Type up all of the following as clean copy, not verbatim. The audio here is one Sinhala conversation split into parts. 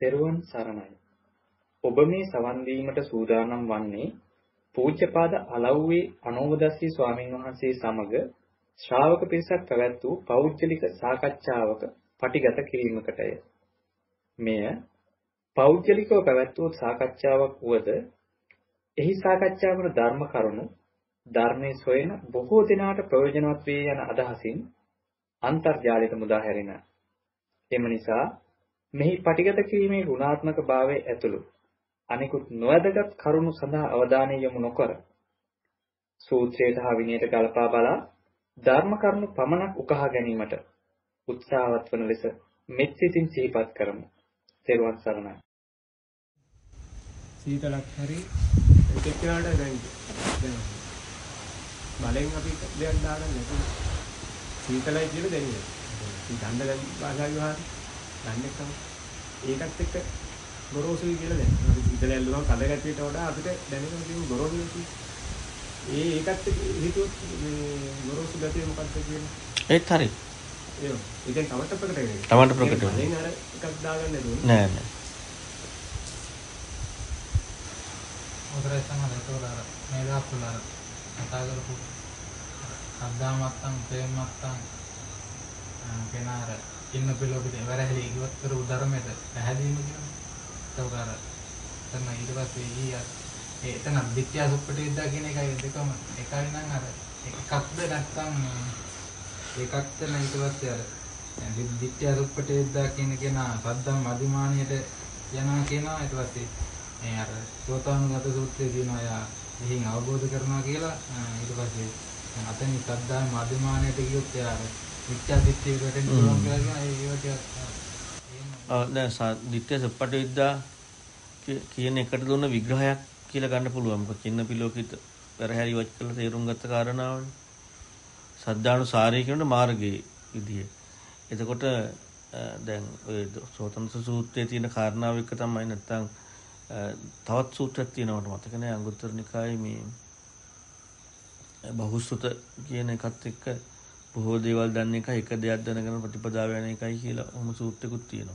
තෙරුවන් සරණයි. ඔබ මේ සවන් දීමට සූදානම් වන්නේ පූජ්‍යපාද අලව්වේ අනෝමදස්සී ස්වාමීන් වහන්සේ සමග ශ්‍රාවක පිරිසක් පැවැත් වූ පෞද්ගලික සාකච්ඡාවක පටිගත කිරීමකටය. මෙය පෞද්ගලිකව පැවැත් වූ සාකච්ඡාවක් වුවද එහි සාකච්ඡා වන ධර්ම කරුණු ධර්මයේ සොයන බොහෝ දෙනාට ප්‍රයෝජනවත් වේ යන අදහසින් අන්තර්ජාලයට මුදා හැරෙන. එම නිසා මෙහි පටිගත කිරීමේ ගුණාත්මක භාවයේ ඇතුළු අනිකුත් නොවැදගත් කරුණු සඳහා අවධානය යොමු නොකර සූත්‍රයට හා විනයට ගලපා බලා ධර්ම කරුණු පමණක් උකහා ගැනීමට උත්සාහවත් වන ලෙස මෙත් සිතින් සිහිපත් කරමු. තෙරුවන් සරණයි. සීතලක් හරි ඒකේකට දැන් බලෙන් අපි දෙයක් දාගන්න නැතුව සීතලයි කියලා දැනෙනවා. ඉතින් දණ්ඩ භාෂාවේ වහන දන්නේ තමයි. ඒකත් එක්ක ගොරෝසුයි කියලා දැනෙනවා. අපි සීතල ඇල්ලුවම කඩ ගැටියට වඩා අපිට දැනෙනවා තියෙන ගොරෝසුයි. ඒකත් එක්ක හිතුවොත් මේ ගොරෝසු ගැටිය මොකක්ද කියන්නේ? ඒත් හරි. ඒකෙන් තමට ප්‍රකට වෙන්නේ. තමට ප්‍රකට වෙන්නේ. බලෙන් අර එකක් දාගන්න නේද? නෑ නෑ. උදේ තමයි ඒතෝර මේ දාපුලා කතා කරපු සද්දාමත්තන් ප්‍රේමත්තන් කෙනාර ඉන්න පිළිවෙලට ඉවරහැලි ඉවත් කර උදාරමෙත පැහැදීම කියනවා. ඒතෝර තමයි ඊට පස්සේ එතන විද්‍යා සුප්පටි විද්‍යා කියන එකයි දෙකම එකයි නම් අර එකක්ද නැත්නම් එකක්ද නම් ඊට පස්සේ අර විද්‍යා සුප්පටි විද්‍යා කියන කෙනා සද්දම් අධිමානියට යනවා කියනවා. ඊට පස්සේ මේ අර සෝතානුගත සූත්‍රයේ කියනවා යා එහින් අවබෝධ කරනවා කියලා. ඊට පස්සේ අතන සද්දාම මාධ්‍යමානයට ගියොත් යා මිත්‍යා දිට්ඨියට වැටෙන්න පුළුවන් කියලා කියන දැන් දිට්ඨිය සුප්පටි විද්‍යා කියන එකට දුන්න විග්‍රහයක් කියලා ගන්න පුළුවන්. මොකද චින්න පිලෝකිත පෙරහැරි වත් කළ තේරුම් ගත්ත කාරණාවනේ. සද්ධානුසාරී කියන මාර්ගයේ විදිය. එතකොට දැන් ඔය සෝතන්ස සූත්‍රයේ තියෙන කාරණාව එක තමයි නැත්තම් තවත් සූත්‍රයක් තියෙනවට මතක නැහැ. අංගුත්තර නිකායේ මේ බහුසුත කියන එකත් එක්ක බොහෝ දේවල් දන්න එකයි එක දෙයක් දැනගෙන ප්‍රතිපදාව යන එකයි කියලා ඔහොම සූත්‍රයකුත් තියෙනවා.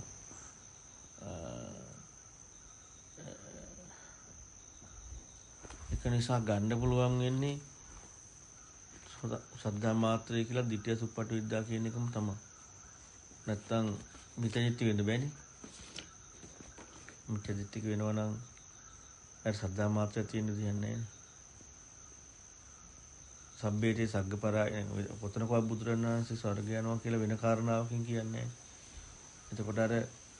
ඒක නිසා ගන්න පුළුවන් වෙන්නේ සද්ධා මාත්‍රය කියලා ditthිය සුප්පටි විද්‍යා කියන එකම තමයි. නැත්තම් මිත්‍යාදිට්ඨි වෙන්න බෑනේ. මිත්‍යාදිට්ඨික වෙනවා නම් අර සද්ධා මාත්‍රය තියෙන දෙයක් නැහැ. සබ්බේටි සග්ගපරාය පොතනකව බුදුරණන් වහන්සේ ස්වර්ගය යනවා කියලා වෙන කාරණාවකින් කියන්නේ නැහැ. එතකොට අර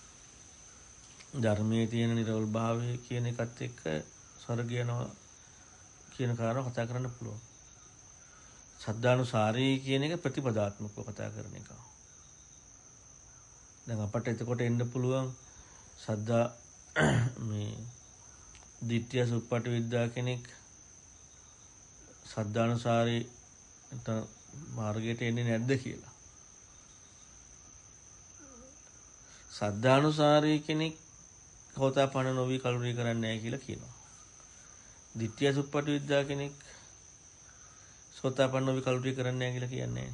ධර්මයේ තියෙන නිරවුල් භාවය කියන එකත් එක්ක ස්වර්ගය යනවා කියන කාරණාව කතා කරන්න පුළුවන්. සද්ධානුසාරී කියන එක ප්‍රතිපදාත්මකව කතා කරන එක. දැන් අපට එතකොට එන්න පුළුවන් සද්ධා මේ ditthිය සුප්පටි විද්‍යා කෙනෙක් සද්ධානුසාරී මාර්ගයට එන්නේ නැද්ද කියලා. සද්ධානුසාරී කෙනෙක් හොතාපන්න නොවි කලුරිය කරන්නේ නැහැ කියලා කියනවා. ditthිය සුප්පටි විද්‍යා කෙනෙක් සෝතාපන්න නොවි කලුරිය කරන්නේ නැහැ කියලා කියන්නේ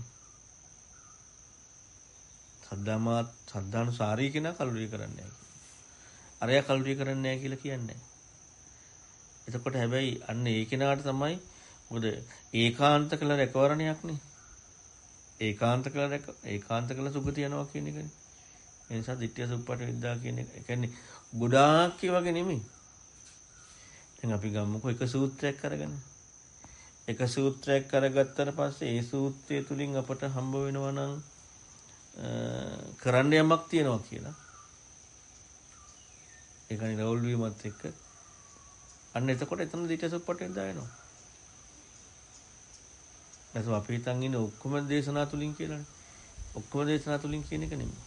නැහැ. සද්ධානුසාරී කෙනා කලුරිය කරන්නේ නැහැ. අරයා කලුරිය කරන්නේ නැහැ කියලා කියන්නේ. එතකොට හැබැයි අන්න ඒ කෙනාට තමයි මොකද ඒකාන්ත කළ රැකවරණයක් නේ. ඒකාන්ත කළ සුගතිය යනවා කියන එකනේ. ඒ නිසා ditthිය සුප්පටි විද්‍යා කියන එක කියන්නේ ගොඩාක් වගේ නෙමෙයි. දැන් අපි ගමුකෝ එක සූත්‍රයක් අරගෙන. එක සූත්‍රයක් කරගත්තට පස්සේ ඒ සූත්‍රය තුලින් අපට හම්බ වෙනවා නම් කරන්න යමක් තියෙනවා කියලා. ඒක නිරවුල් වීමත් එක්ක අන්න එතකොට එතන ditthිය සුප්පටි විද්‍යා වෙනවා. නැත්නම් අපි හිතන් ඉන්නේ ඔක්කොම දේශනා තුලින් කියලානේ. ඔක්කොම දේශනා තුලින් කියන එක නෙමෙයි.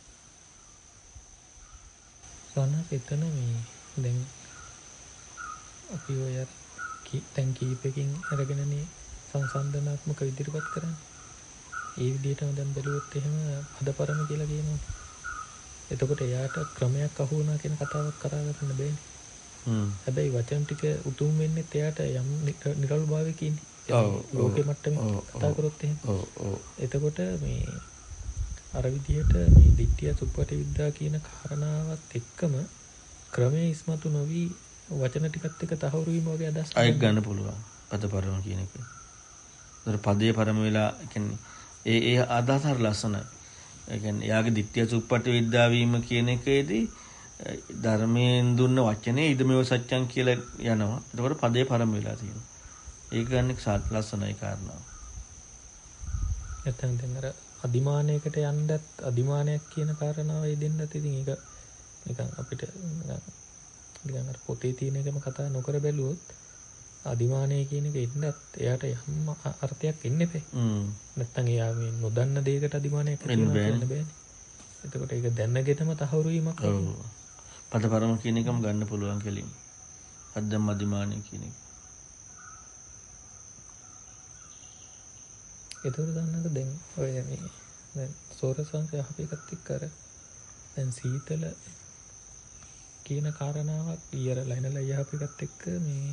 සනහ එතන මේ දැන් අපි ඔය තැන් කීපකින් අරගෙනනේ සංසන්දනාත්මක ඉදිරිපත් කරන්නේ. ඒ විදිහටම දැන් බැලුවොත් එහෙම හදපරම කියලා කියනවා. එතකොට එයාට ක්‍රමයක් අහු වුණා කියන කතාවක් කරා ගන්න බෑනේ. හැබැයි වචන ටික උතුම් වෙන්නේ එයාට යම් නිරවුල් භාවයකින්. ඔව් ලෝකෙ මට්ටමේ කතා කරොත් එහෙම. එතකොට මේ අර විදිහට මේ දිට්ඨිය සුප්පටි විද්‍යා කියන කාරණාවත් එක්කම ක්‍රමයේ ඉස්මතු නොවි වචන ටිකත් එක්ක තහවුරු වීම වගේ අදහස් අයෙක් ගන්න පුළුවන් පදපරම කියන එක. ඒතර පදේ පරම වෙලා කියන්නේ ඒ අදහස හරි ලස්සනයි. ඒ කියන්නේ යාගේ දිට්ඨිය සුප්පටි විද්‍යා වීම කියන එකේදී ධර්මයෙන් දුන්න වචනේ ඉදමෙව සත්‍යං කියලා යනවා. එතකොට පදේ පරම වෙලා තියෙනවා. ඒක ගන්න ලස්සනයි කාරණාව. නැත්නම් දැන් අර අදිමානයකට යන්නත් අදිමානයක් කියන කාරණාව දෙන්නත් ඉතින් ඒක නිකන් අපිට නිකන් අර පොතේ තියෙන එකම කතා නොකර බැලුවොත් අදිමානය කියන එක එන්නත් එයාට යම් අර්ථයක් එන්න එපේ. නැත්නම් එයා මේ නොදන්න දෙයකට අදිමානයක් කියන්න බෑනේ. එතකොට ඒක දැනගෙනම තහවුරු වීමක් ඔව්. පදපරම කියන එකම ගන්න පුළුවන් කෙලින්. අද්දම් අදිමානය කියන එක. ඒතර දන්නද දැන් ඔය මේ දැන් සෝරසංශය අපිකත් එක්ක අර දැන් සීතල කියන කාරණාවක් ඊයරලා ඉනලා යහපිකත් එක්ක මේ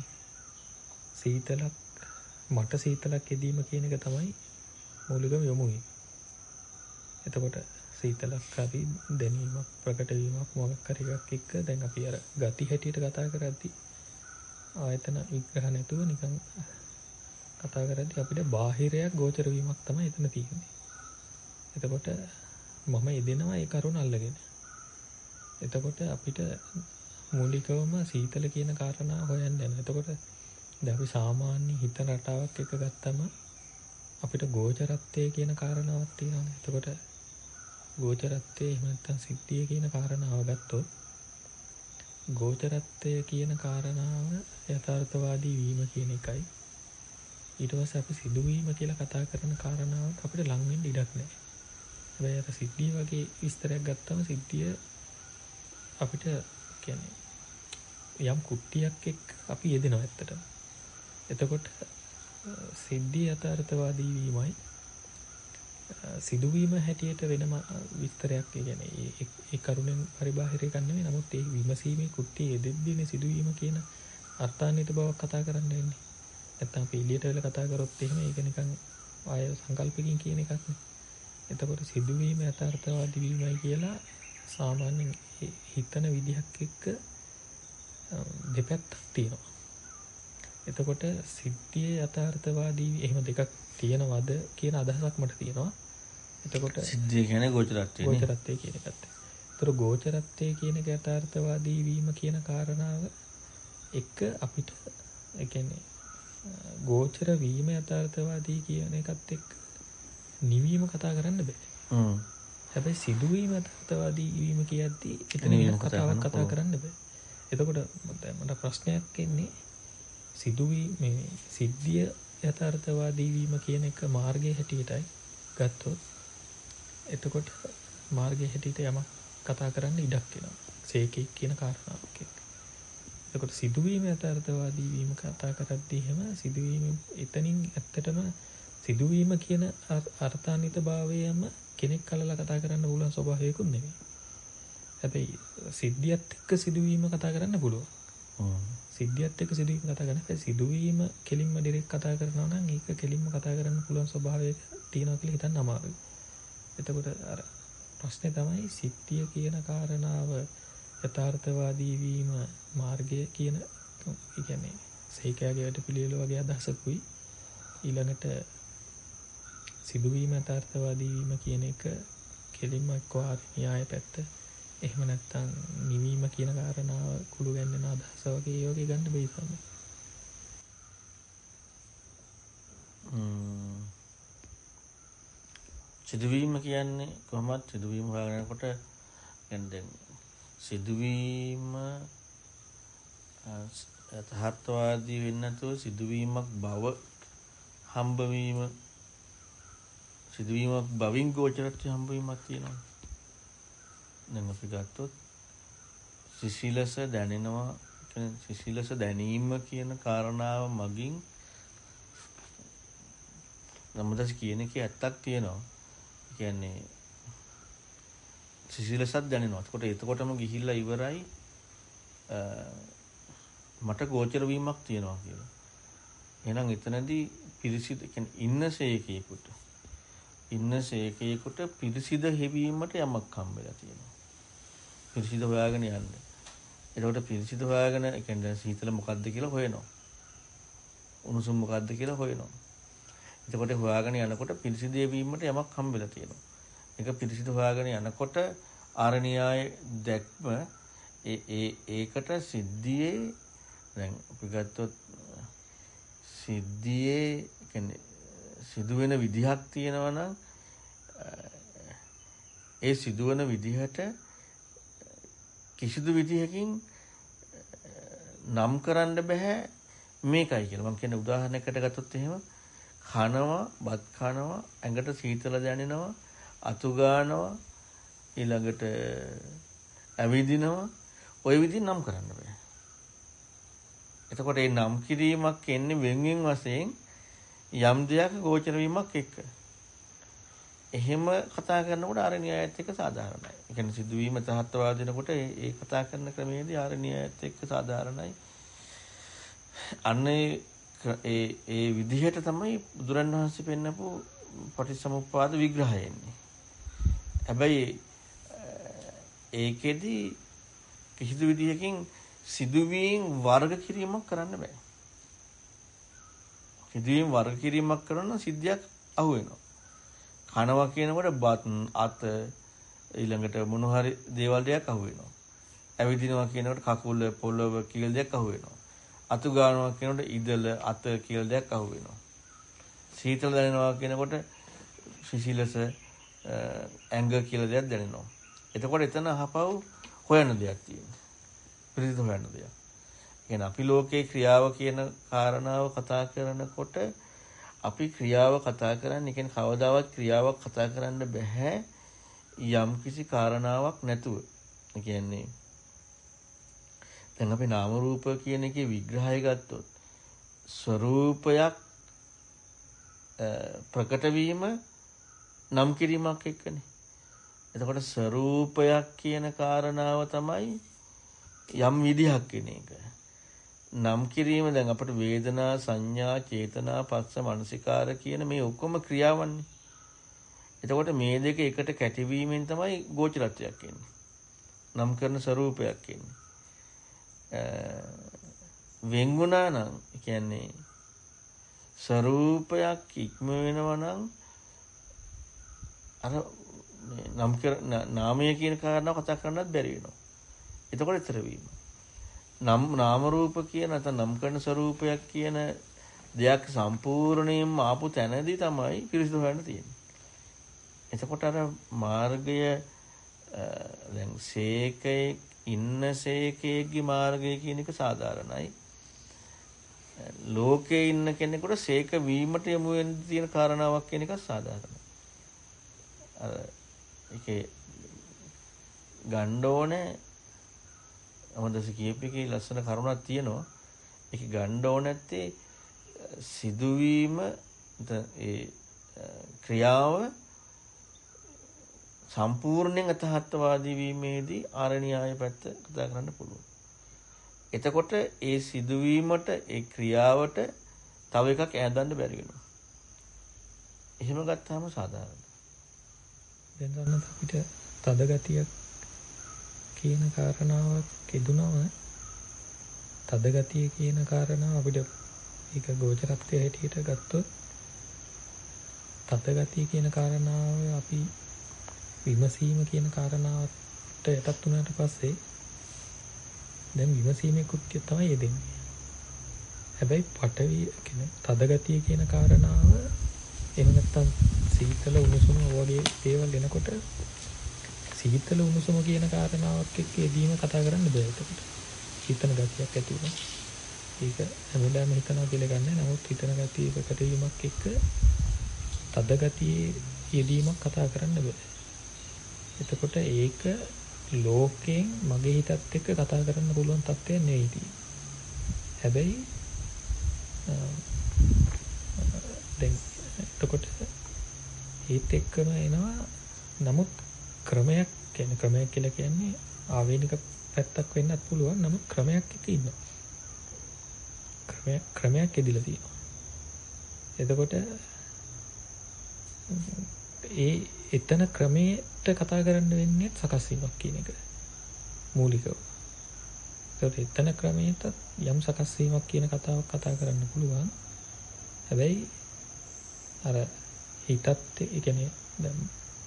සීතලක් මට සීතලක් එදීම කියන එක තමයි මූලිකම යොමු වෙන්නේ. එතකොට සීතලක් හරි දැනීමක් ප්‍රකට වීමක් මොකක් හරි එකක් එක්ක දැන් අපි අර ගති හැටියට කතා කරද්දී ආයතන විග්‍රහ නැතුව නිකන් කතා කරද්දී අපිට බාහිරයක් ගෝචර වීමක් තමයි එතන තියෙන්නේ. එතකොට මම එදෙනවා ඒ කරුණ අල්ලගෙන. එතකොට අපිට මූලිකවම සීතල කියන කාරණා හොයන්න යනවා. එතකොට දැන් අපි සාමාන්‍ය හිත රටාවක් එක ගත්තම අපිට ගෝචරත්වය කියන කාරණාවක් තියෙනවා. එතකොට ගෝචරත්වය එහෙම නැත්නම් සිද්ධිය කියන කාරණාව ගත්තොත් ගෝචරත්වය කියන කාරණාව යථාර්ථවාදී වීම කියන එකයි. ඊට පස්සේ අපි සිදුවීම කියලා කතා කරන කාරණාවක් අපිට ලං වෙන්න ඉඩක් නැහැ. හැබැයි අර සිද්ධිය වගේ විස්තරයක් ගත්තම සිද්ධිය අපිට කියන්නේ යම් කුට්ටියක් එක්ක අපි යෙදෙනවා ඇත්තටම. එතකොට සිද්ධිය යථාර්ථවාදී වීමයි සිදුවීම හැටියට වෙනම විස්තරයක් කියන්නේ ඒ කරුණෙන් පරිබාහිර එකක් නෙමෙයි. නමුත් ඒ විමසීමේ කුට්ටිය යෙදෙද්දීනේ සිදුවීම කියන අර්ථාන්විත බවක් කතා කරන්න වෙන්නේ. නැත්නම් අපි එළියට වෙලා කතා කරොත් එහෙම ඒක නිකන් ආය සංකල්පකින් කියන එකක් නේ. එතකොට සිදුවීම යථාර්ථවාදී වීමයි කියලා සාමාන්‍යයෙන් හිතන විදිහක් එක්ක දෙපැත්තක් තියෙනවා. එතකොට සිද්ධිය යථාර්ථවාදී එහෙම දෙකක් තියෙනවද කියන අදහසක් මට තියෙනවා. එතකොට සිද්ධිය කියන්නේ ගෝචරත්වය නේ. ගෝචරත්වය කියන එකත්. ඒතර ගෝචරත්වය කියන එක යථාර්ථවාදී වීම කියන කාරණාව එක අපිට ඒ කියන්නේ ගෝචර වීම යථාර්ථවාදී කියන එකත් එක්ක නිවීම කතා කරන්න බෑ. හැබැයි සිදුවීම යථාර්ථවාදී වීම කියද්දී එතන වෙන කතාවක් කතා කරන්න බෑ. එතකොට මට ප්‍රශ්නයක් එන්නේ සිදුවීම මේ සිද්ධිය යථාර්ථවාදී වීම කියන එක මාර්ගයේ හැටියටයි ගත්තොත් එතකොට මාර්ගයේ හැටියට යමක් කතා කරන්න ඉඩක් වෙනවා. සේකේ කියන කාරණාවක් එක්ක. එතකොට සිදුවීම යථාර්ථවාදී වීම කතා කරද්දී එහෙම සිදුවීම එතනින් ඇත්තටම සිදුවීම කියන අර්ථාන්විත භාවයම කෙනෙක් කලලා කතා කරන්න පුළුවන් ස්වභාවයකුත් නෙමෙයි. හැබැයි සිද්ධියත් එක්ක සිදුවීම කතා කරන්න පුළුවන්. සිද්ධියත් එක්ක සිදුවීම කතා කරන්න. හැබැයි සිදුවීම කෙලින්ම ඩිරෙක්ට් කතා කරනවා නම් ඒක කෙලින්ම කතා කරන්න පුළුවන් ස්වභාවයක තියෙනවා කියලා හිතන්න අමාරුයි. එතකොට අර ප්‍රශ්නේ තමයි සිද්ධිය කියන කාරණාව යථාර්ථවාදී වීම මාර්ගය කියන ඒ කියන්නේ සේකයාගේ වැඩ පිළිවෙල වගේ අදහසකුයි ඊළඟට සිදුවීම යථාර්ථවාදී වීම කියන එක කෙලින්ම එක්ක න්‍යාය පැත්ත එහෙම නැත්නම් නිවීම කියන කාරණාව කුළු ගැන්වෙන අදහස වගේ ඒ වගේ ගන්න බෑ තමයි. සිදුවීම කියන්නේ කොහොමද සිදුවීම හොයාගෙනකොට දැන් සිදුවීම යථාර්ථවාදී වෙන්නේ නැතුව සිදුවීමක් බව හම්බවීම සිදුවීමක් බවින් ගෝචරත්වය හම්බවීමක් තියෙනවා. දැන් අපි ගත්තොත් සිසිලස දැනෙනවා කියන්නේ සිසිලස දැනීම කියන කාරණාව මගින් නමුත් කියන එකේ ඇත්තක් තියෙනවා. කියන්නේ සිසිලසත් දැනෙනවා. එතකොටම ගිහිල්ලා ඉවරයි මට ගෝචර වීමක් තියෙනවා කියලා. එහෙනම් එතනදී පිරිසිදු කියන්නේ ඉන්න සේකේකට ඉන්න සේකේකට පිරිසිදු හැවීමට යමක් හම්බෙලා තියෙනවා. පිරිසිදු හොයාගෙන යන්න. එතකොට පිරිසිදු හොයාගෙන ඒ කියන්නේ සීතල මොකද්ද කියලා හොයනවා. උණුසුම් මොකද්ද කියලා හොයනවා. එතකොට හොයාගෙන යනකොට පිරිසිදු වීමට යමක් හම්බෙලා තියෙනවා. ඒක පිරිසිදු හොයාගෙන යනකොට ආරණ්‍යය දැක්ම ඒකට සිද්ධියේ දැන් අපි ගත්තොත් සිද්ධියේ කියන්නේ සිදුවෙන විදිහක් තියෙනවා නම් ඒ සිදුවන විදිහට කිසිදු විදිහකින් නම් කරන්න බෑ මේකයි කියලා. මම කියන උදාහරණයකට ගත්තොත් එහෙම කනවා, බත් කනවා, ඇඟට සීතල දැනෙනවා, අතු ගන්නවා, ඊළඟට ඇවිදිනවා, ওই විදිහින් නම් කරන්න බෑ. එතකොට මේ නම් කිරීමක් එන්නේ වෙන්වෙන් වශයෙන් යම් දෙයක ගෝචර වීමක් එක්ක. එහෙම කතා කරනකොට ආරණ්‍යයත් එක්ක සාධාරණයි. ඒ කියන්නේ සිදුවීම තහත්වාද වෙනකොට ඒ කතා කරන ක්‍රමයේදී ආරණ්‍යයත් එක්ක සාධාරණයි. ඒ විදිහට තමයි බුදුරණවහන්සේ පෙන්නපු පටිච්චසමුප්පාද විග්‍රහය එන්නේ. හැබැයි ඒකෙදි කිසිදු විදිහකින් සිදුවීම් වර්ග කිරීමක් කරන්න බෑ. සිදුවීම් වර්ග කිරීමක් කරන සිද්ධියක් අහු වෙනවා. කනවා කියනකොට බත් අත ඊළඟට මොන හරි දේවල් දෙයක් අහු වෙනවා. ඇවිදිනවා කියනකොට කකුල පොළව කියලා දෙයක් අහු වෙනවා. අතු ගන්නවා කියනකොට ඉදල අත කියලා දෙයක් අහු වෙනවා. සීතල දැනෙනවා කියනකොට සිසිලස ඇඟ කියලා දෙයක් දැනෙනවා. එතකොට එතන අහපව් හොයන දෙයක් තියෙනවා. පිළිද හොයන දෙයක්. කියන්නේ අපි ලෝකේ ක්‍රියාව කියන කාරණාව කතා කරනකොට අපි ක්‍රියාව කතා කරන්නේ කියන්නේ කවදාවත් ක්‍රියාවක් කතා කරන්න බෑ යම් කිසි කාරණාවක් නැතුව. ඒ කියන්නේ දැන් අපි නාම රූප කියන එකේ විග්‍රහය ගත්තොත් ස්වરૂපයක් ප්‍රකට වීම නම් කිරීමක් එක්කනේ. එතකොට ස්වરૂපයක් කියන කාරණාව තමයි යම් විදිහක් කියන එක. නම් කිරීම දැන් අපිට වේදනා සංඥා චේතනා පස්ස මනසිකාර කියන මේ ඔක්කොම ක්‍රියාවන්නේ. එතකොට මේ දෙක එකට කැටිවීමෙන් තමයි ගෝචරත්වයක් එන්නේ. නම් කරන ස්වરૂපයක් එන්නේ. වෙන්ගුණා නම් කියන්නේ ස්වરૂපයක් ඉක්ම වෙනවා නම් අර නම් කර නාමය කියන කාරණාව කතා කරන්නත් බැරි වෙනවා. එතකොට ඊතර වීම. නාම රූප කියන නැත්නම් නම් කරන ස්වરૂපයක් කියන දෙයක් සම්පූර්ණයෙන්ම ආපු තැනදී තමයි පිරිසිදු හොයන්න තියෙන්නේ. එතකොට අර මාර්ගය දැන් සේකයේ ඉන්න සේකයේගේ මාර්ගය කියන එක සාධාරණයි. ලෝකේ ඉන්න කෙනෙකුට සේක වීමට යමු වෙන තියෙන කාරණාවක් කියන එක සාධාරණයි. අර ඒකේ ගන්න ඕනේ මොකදස කියපේකේ ලස්සන කරුණක් තියෙනවා. ඒක ගන්න ඕන නැත්තේ සිදුවීම ඒ ක්‍රියාව සම්පූර්ණයෙන් අතහත්වාදී වීමේදී ආරණ්‍යය පැත්ත කතා කරන්න පුළුවන්. එතකොට ඒ සිදුවීමට ඒ ක්‍රියාවට තව එකක් ඈදන්න බැරි වෙනවා. එහෙම ගත්තාම සාධාරණයි. දැන් ගන්න අපිට තද ගතියක් කියන කාරණාවක් එදුනම තද ගතිය කියන කාරණාව අපිට ඒක ගෝචරත්වයේ හැටියට ගත්තොත් තද ගතිය කියන කාරණාව අපි විමසීම කියන කාරණාවට යටත් වුණාට පස්සේ දැන් විමසීමේ කෘත්‍යය තමයි යෙදෙන්නේ. හැබැයි පටවි කියන්නේ තද ගතිය කියන කාරණාව එහෙම නැත්නම් සීතල උණුසුම වගේ දේවල් එනකොට සීතල උණුසුම කියන කාරණාවක් එක්ක යෙදීම කතා කරන්න බෑ එතකොට. හිතන ගතියක් ඇති වෙනවා. ඒක හැමදාම හිතනවා කියලා ගන්න. නමුත් හිතන ගතිය ප්‍රකට වීමක් එක්ක තද ගතියේ යෙදීමක් කතා කරන්න බෑ. එතකොට ඒක ලෝකයෙන් මගේ හිතත් එක්ක කතා කරන්න පුළුවන් තත්ත්වයක් නෙවෙයි. හැබැයි දැන් එතකොට හිත එක්කම එනවා. නමුත් ක්‍රමයක් කියලා කියන්නේ ආවේනික පැත්තක් වෙන්නත් පුළුවන්. නමුත් ක්‍රමයක් එක ඉන්නවා. ක්‍රමයක් එදිලා තියෙනවා. එතකොට එතන ක්‍රමයට කතා කරන්න වෙන්නේ සකස් වීමක් කියන එක මූලිකව. ඒකට එතන ක්‍රමයට යම් සකස් වීමක් කියන කතාවක් කතා කරන්න පුළුවන්. හැබැයි අර හිතත් ඒ කියන්නේ දැන්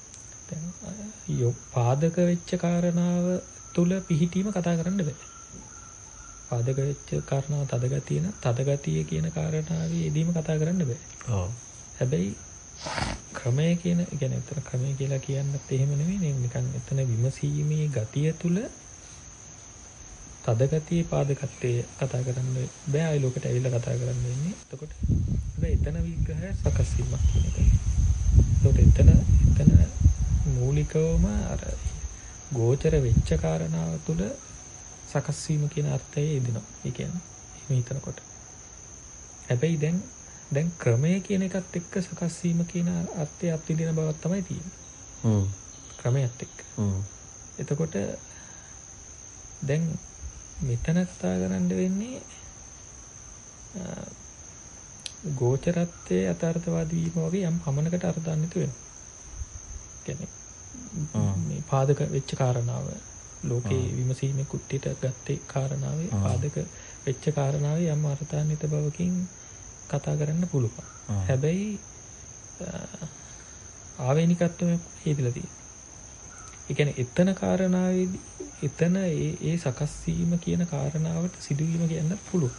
පාදක වෙච්ච කාරණාව තුල පිහිටීම කතා කරන්න බෑ. පාදක වෙච්ච කාරණාව තදගතිය කියන කාරණාවේ යෙදීම කතා කරන්න බෑ. ඔව්. හැබැයි ක්‍රමය කියන කියන්නේ එතන ක්‍රමය කියලා කියන්නත් එහෙම නෙවෙයි නිකන් එතන විමසීමේ ගතිය තුල තදගතිය පාදකත්වයේ කතා කරන්න බෑ. ආයි ලෝකෙට ඇවිල්ලා කතා කරන්න වෙන්නේ. එතකොට හැබැයි එතන විග්‍රහය සකස් වීමක් කියන එක. ඒකට එතන මූලිකවම අර ගෝචර වෙච්ච කාරණාව තුළ සකස් වීම කියන අර්ථය එදිනවා. ඒ කියන්නේ එහෙම හිතනකොට. හැබැයි දැන් ක්‍රමය කියන එකත් එක්ක සකස් වීම කියන අර්ථය අත්විඳින බවක් තමයි තියෙන්නේ. ක්‍රමයට එක්ක. එතකොට දැන් මෙතන කතා කරන්න වෙන්නේ ගෝචරත්වයේ අතාර්ථවාදී වීම වගේ යම් පමණකට අර්ථාන්විත වෙනවා. කියන්නේ මේ පාදක වෙච්ච කාරණාව ලෝකේ විමසීමේ කුට්ටියට ගත්තේ කාරණාවේ පාදක වෙච්ච කාරණාවේ යම් අර්ථාන්විත බවකින් කතා කරන්න පුළුවන්. හැබැයි ආවේනිකත්වය හේතුලා තියෙනවා. ඒ කියන්නේ එතන කාරණාවේදී එතන ඒ සකස් වීම කියන කාරණාවට සිදුවීම කියන්නත් පුළුවන්.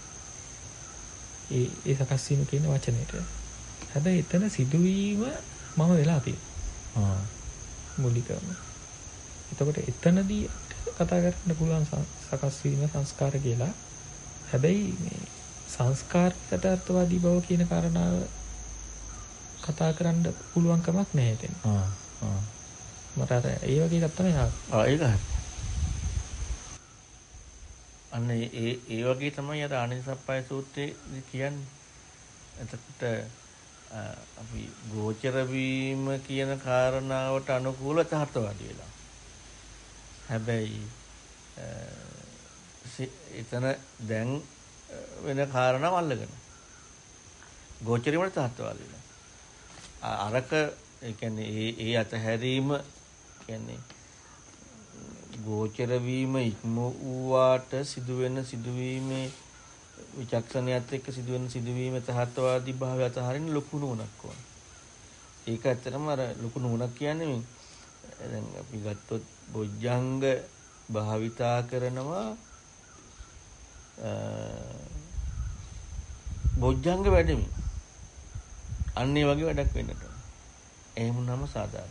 ඒ සකස් වීම කියන වචනේට. හැබැයි එතන සිදුවීම මම වෙලා තියෙනවා. මූලිකවම. එතකොට එතනදී කතා කරන්න පුළුවන් සකස් වීම සංස්කාර කියලා. හැබැයි මේ සංස්කාරයට අර්ථවාදී බව කියන කාරණාව කතා කරන්න පුළුවන් කමක් නැහැ එතන. මට අර ඒ වගේ එකක් තමයි ඒක හරි. අන්න ඒ වගේ තමයි අර ආනන්දසප්පයි සූත්‍රයේ කියන්නේ. එතකොට අපි ගෝචර වීම කියන කාරණාවට අනුකූල තහර්ථවාදී වෙලා. හැබැයි එතන දැන් වෙන කාරණාව අල්ලගෙන ගෝචරීම තහර්ථවාදී වෙලා. අරක ඒ කියන්නේ ඒ අතහැරීම කියන්නේ ගෝචර වීම ඉක්ම වූාට සිදුවෙන සිදුවීමේ විචක්ෂණයත් එක්ක සිදුවෙන සිදුවීම තහත්වාදී භාවය අතහරින්න ලොකු නුවණක් ඕන. ඒක ඇත්තටම අර ලොකු නුවණක් කියන්නේ දැන් අපි ගත්තොත් බොජ්ජංග භාවිතා කරනවා බොජ්ජංග වැඩමින් අන්න ඒ වගේ වැඩක් වෙන්නට ඕන. එහෙම වුණාම සාධාරණයි.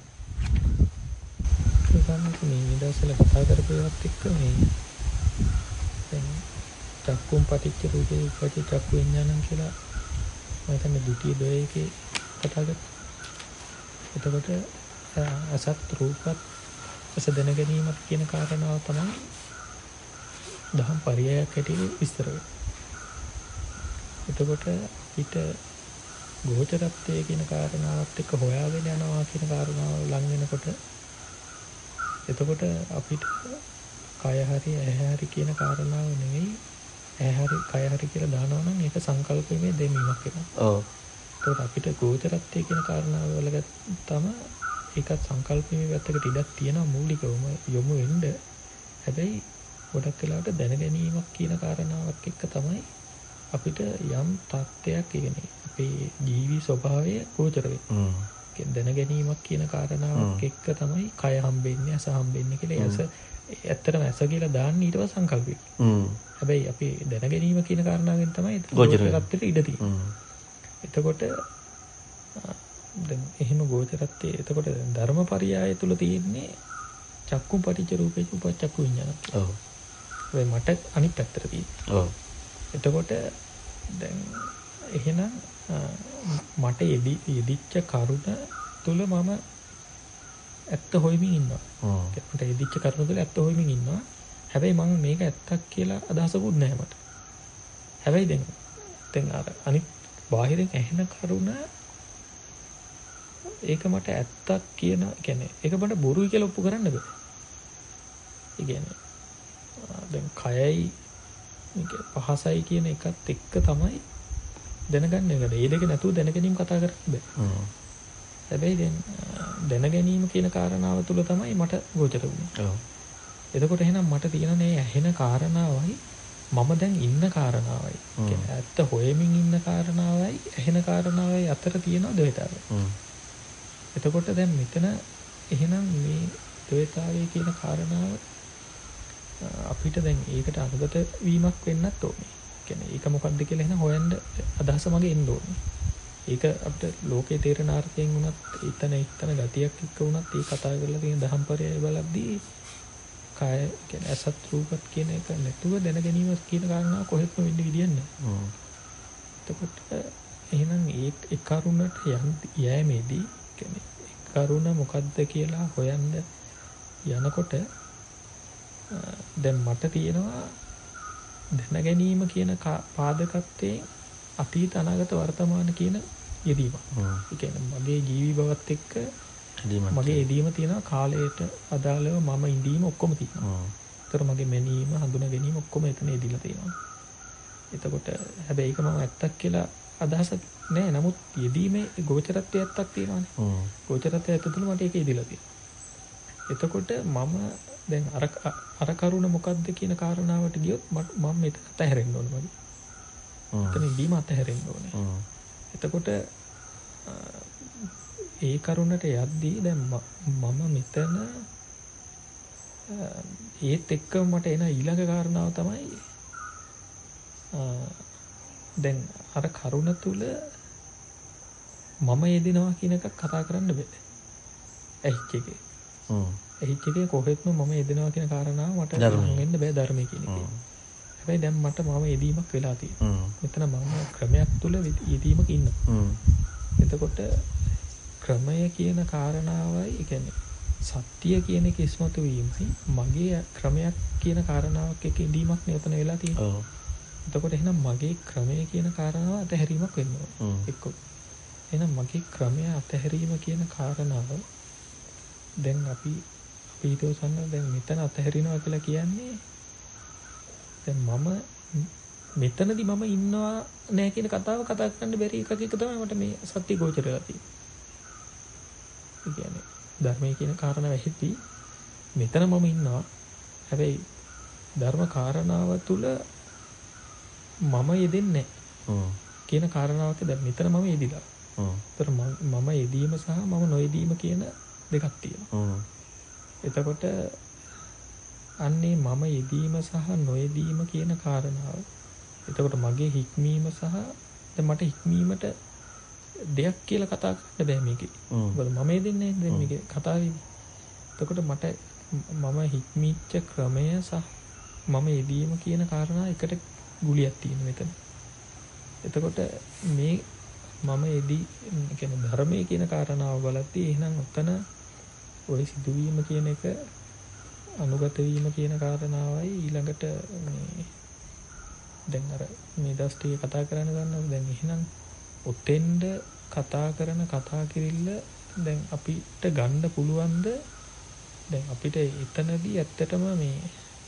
මේ දවස්වල කතා කරපේවත් එක්ක මේ දැන් චක්කුම් පටිච්ච රූපේ උපටි චක්කු විඥානං කියලා මම හිතන්නේ ද්විතීය ද්වයයේ කතා කරා. එතකොට අසත් රූපත් අස දැන ගැනීමත් කියන කාරණාව තමයි දහම් පරයයක් හැටියට විස්තර වෙන්නේ. එතකොට පිට ගෝචරත්වයේ කියන කාරණාවත් එක්ක හොයාගෙන යනවා කියන කාරණාව ලඟ වෙනකොට එතකොට අපිට කය හරි ඇහැ හරි කියන කාරණාව නෙවෙයි ඇහැ හරි කය හරි කියලා දානවා නම් ඒක සංකල්පයේ දෙමීමක් වෙනවා. ඔව්. ඒකට අපිට ගෝචරත්වයේ කියන කාරණාව වල ගත්තම ඒකත් සංකල්පයේ පැත්තකට ඉඩක් තියෙනවා මූලිකවම යොමු වෙන්න. හැබැයි ගොඩක් වෙලාවට දැන ගැනීමක් කියන කාරණාවක් එක්ක තමයි අපිට යම් තත්ත්වයක් කියන්නේ අපේ ජීවි ස්වභාවය ගෝචර වෙන්නේ. දැන ගැනීමක් කියන කාරණාවක් එක්ක තමයි කය හම්බෙන්නේ අස හම්බෙන්නේ කියලා. ඇස ඇත්තටම ඇස කියලා දාන්න ඊට පස්සේ සංකල්පයක්. හැබැයි අපි දැන ගැනීම කියන කාරණාවෙන් තමයි ගෝචරත්වයට ඉඩ තියෙන්නේ. එතකොට දැන් එහෙම ගෝචරත්වයේ එතකොට ධර්මපරියාය තුල තියෙන්නේ චක්කු පටිච්ච රූපේ උපචක්කු විඤ්ඤාණ. ඔව්. ඒ මට අනිත් පැත්තට තියෙන්නේ. ඔව්. එතකොට දැන් එහෙනම් මට යෙදිච්ච කරුණ තුල මම ඇත්ත හොයමින් ඉන්නවා. මට යෙදිච්ච කරුණ තුල ඇත්ත හොයමින් ඉන්නවා. හැබැයි මම මේක ඇත්තක් කියලා අදහසකුත් නැහැ මට. හැබැයි දැන් අර අනිත් බාහිරින් ඇහෙන කරුණ ඒක මට ඇත්තක් කියන කියන්නේ ඒක මට බොරුයි කියලා ඔප්පු කරන්න බෑ. ඒ කියන්නේ දැන් කයයි පහසයි කියන එකත් එක්ක තමයි දැනගන්න එක. මේ දෙක නැතුව දැන ගැනීම කතා කරන්න බෑ. හැබැයි දැන් දැන ගැනීම කියන කාරණාව තුළ තමයි මට ගෝචර වුණේ. එතකොට එහෙනම් මට තියෙන මේ ඇහෙන කාරණාවයි මම දැන් ඉන්න කාරණාවයි. කියන්නේ ඇත්ත හොයමින් ඉන්න කාරණාවයි ඇහෙන කාරණාවයි අතර තියෙන ද්වේතාවය. එතකොට දැන් මෙතන එහෙනම් මේ ද්වේතාවය කියන කාරණාව අපිට දැන් ඒකට අනුගත වීමක් වෙන්නත් ඕනේ. කියන්නේ ඒක මොකක්ද කියලා එහෙනම් හොයන්න අදහස මගේ එන්න ඕනේ. ඒක අපිට ලෝකේ තේරෙන අර්ථයෙන් වුණත් එතන ගතියක් එක්ක වුණත් ඒ කතා කරලා තියෙන දහම්පරයය බලද්දී කාය කියන්නේ අසත් රූපත් කියන එක නැතුව දැන ගැනීම කියන කාරණාව කොහෙත්ම වෙන්න විදියක් නැහැ. එතකොට එහෙනම් ඒ කරුණට යෑමේදී කියන්නේ ඒ කරුණ මොකද්ද කියලා හොයන්න යනකොට දැන් මට තියෙනවා දැන ගැනීම කියන පාදකත්වයේ අතීත අනාගත වර්තමාන කියන යෙදීම. ඒ කියන්නේ මගේ ජීවි බවත් එක්ක මගේ එදීම තියෙනවා කාලයට අදාළව මම ඉඳීම ඔක්කොම තියෙනවා. ඒතර මගේ මැනීම හඳුනා ගැනීම ඔක්කොම එතන එදිලා තියෙනවා. එතකොට හැබැයි ඒක මම ඇත්තක් කියලා අදහසක් නෑ. නමුත් යෙදීමේ ගෝචරත්වය ඇත්තක් තියෙනවානේ. ගෝචරත්වය ඇත්ත තුළ මට ඒක එදිලා තියෙනවා. එතකොට මම දැන් අර කරුණ මොකද්ද කියන කාරණාවට ගියොත් මම මෙතන අතහැරෙන්න ඕනේ මගේ. එතන ඉඳීම අතහැරෙන්න ඕනේ. එතකොට ඒ කරුණට යද්දී දැන් මම මෙතන ඒත් එක්ක මට එන ඊළඟ කාරණාව තමයි දැන් අර කරුණ තුල මම යෙදෙනවා කියන එකක් කතා කරන්න බෑ. ඇහිච් එකේ. ඇහිච් එකේ කොහෙත්ම මම යෙදෙනවා කියන කාරණාව මට හංගෙන්න බෑ ධර්මයේ කියන එකේ. හැබැයි දැන් මට මම යෙදීමක් වෙලා තියෙනවා. මෙතන මම ක්‍රමයක් තුල යෙදීමක ඉන්නවා. එතකොට ක්‍රමය කියන කාරණාවයි කියන්නේ සත්‍ය කියන එක ඉස්මතු වීමයි මගේ ක්‍රමයක් කියන කාරණාවක් එක ඉදීමක් නෙවතන වෙලා තියෙනවා. එතකොට එහෙනම් මගේ ක්‍රමය කියන කාරණාව අතහැරීමක් වෙන්න ඕනේ. එක්ක එහෙනම් මගේ ක්‍රමය අතහැරීම කියන කාරණාව දැන් අපි හිතවසන්න දැන් මෙතන අතහැරිනවා කියලා කියන්නේ දැන් මම මෙතනදී මම ඉන්නවා නෑ කියන කතාව කතා කරන්න බැරි එකක තමයි මට මේ සත්‍ය ගෝචර වෙලා තියෙන්නේ. ඒ කියන්නේ ධර්මයේ කියන කාරණාව ඇහිදී මෙතන මම ඉන්නවා. හැබැයි ධර්ම කාරණාව තුල මම යෙදෙන්නේ නැහැ. කියන කාරණාවක දැන් මෙතන මම යෙදිලා. ඒතර මම යෙදීම සහ මම නොයෙදීම කියන දෙකක් තියෙනවා. එතකොට අන්නේ මම යෙදීම සහ නොයෙදීම කියන කාරණාව. එතකොට මගේ හික්මීම සහ දැන් මට හික්මීමට දෙයක් කියලා කතා කරන්න බෑ මේකේ. මොකද මම යෙදෙන්නේ නැහැ දැන් මේකේ කතාවේදී. එතකොට මට මම හික්මීච්ච ක්‍රමය සහ මම යෙදීම කියන කාරණා එකට ගුලියක් තියෙන මෙතන. එතකොට මේ මම යෙදී කියන්නේ ධර්මයේ කියන කාරණාව බලද්දී එහෙනම් උතන ওই සිදුවීම කියන එක අනුගත වීම කියන කාරණාවයි ඊළඟට මේ දැන් අර මේ දවස් ටික කතා කරන්න ගන්නවා. දැන් එහෙනම් ඔතෙන්ද කතා කරන කතා කිරිල්ල දැන් අපිට ගන්න පුළුවන්ද? දැන් අපිට එතනදී ඇත්තටම මේ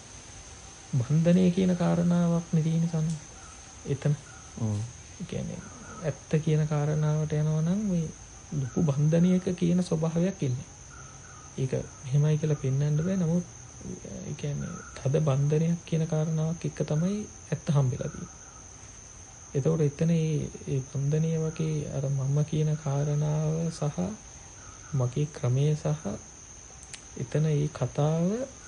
බන්ධනය කියන කාරණාවක් නෙදී නසන්න. එතන. ඒ කියන්නේ ඇත්ත කියන කාරණාවට යනවා නම් මේ ලොකු බන්ධනයක කියන ස්වභාවයක් ඉන්නේ. ඒක මෙහෙමයි කියලා පෙන්වන්න බෑ. නමුත් ඒ කියන්නේ තද බන්ධනයක් කියන කාරණාවක් එක තමයි ඇත්ත හම්බෙලා තියෙන්නේ. එතකොට එතන මේ බන්ධනය වගේ අර මම කියන කාරණාව සහ මගේ ක්‍රමය සහ එතන මේ කතාව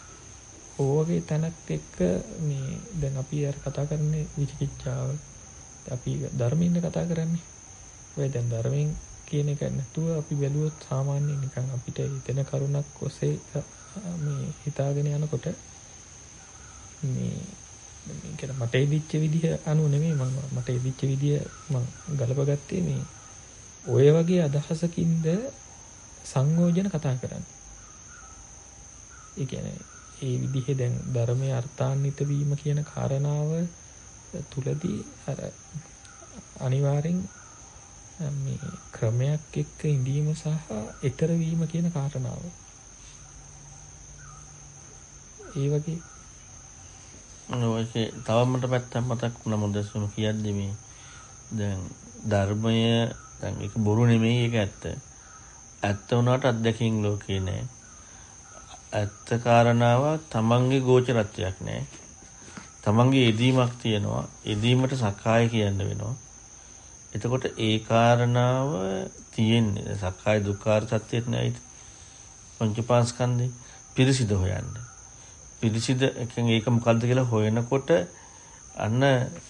ඕවගේ තැනක් එක්ක මේ දැන් අපි අර කතා කරන්නේ විචිකිච්ඡාව. අපි ධර්මයෙන් කතා කරන්නේ. ඔය දැන් ධර්මයෙන් කියන එක නැතුව අපි බැලුවොත් සාමාන්‍යයෙන් නිකන් අපිට හිතෙන කරුණක් ඔස්සේ මේ හිතාගෙන යනකොට මේ කියන මට ඉදිච්ච විදිහ අනුව නෙමෙයි මට ඉදිච්ච විදිය මම ගලපගත්තේ මේ ඔය වගේ අදහසකින්ද සංයෝජන කතා කරන්නේ. ඒ කියන්නේ ඒ විදිහේ දැන් ධර්මයේ අර්ථාන්විත වීම කියන කාරණාව තුලදී අර අනිවාර්යෙන් මේ ක්‍රමයක් එක්ක ඉඳීම සහ ඊතර වීම කියන කාරණාව. ඒ වගේ ඔයකේ තව මට පැත්තක් මතක් වුණා මොදැසම කියද්දි මේ දැන් ධර්මය දැන් ඒක බොරු නෙමෙයි ඒක ඇත්ත. ඇත්ත වුණාට අත්දැකීම් ලෝකේ නෑ. ඇත්ත කාරණාව තමන්ගේ ගෝචරත්වයක් නෑ. තමන්ගේ යෙදීමක් තියෙනවා. යෙදීමට සක්කාය කියන්න වෙනවා. එතකොට ඒ කාරණාව තියෙන්නේ සක්කාය දුක්ඛාර සත්‍යයක් නෑයි. පංචපාස්කන්ධේ පිරිසිදු හොයන්න. පිරිසිදු ඒක මොකද්ද කියලා හොයනකොට අන්න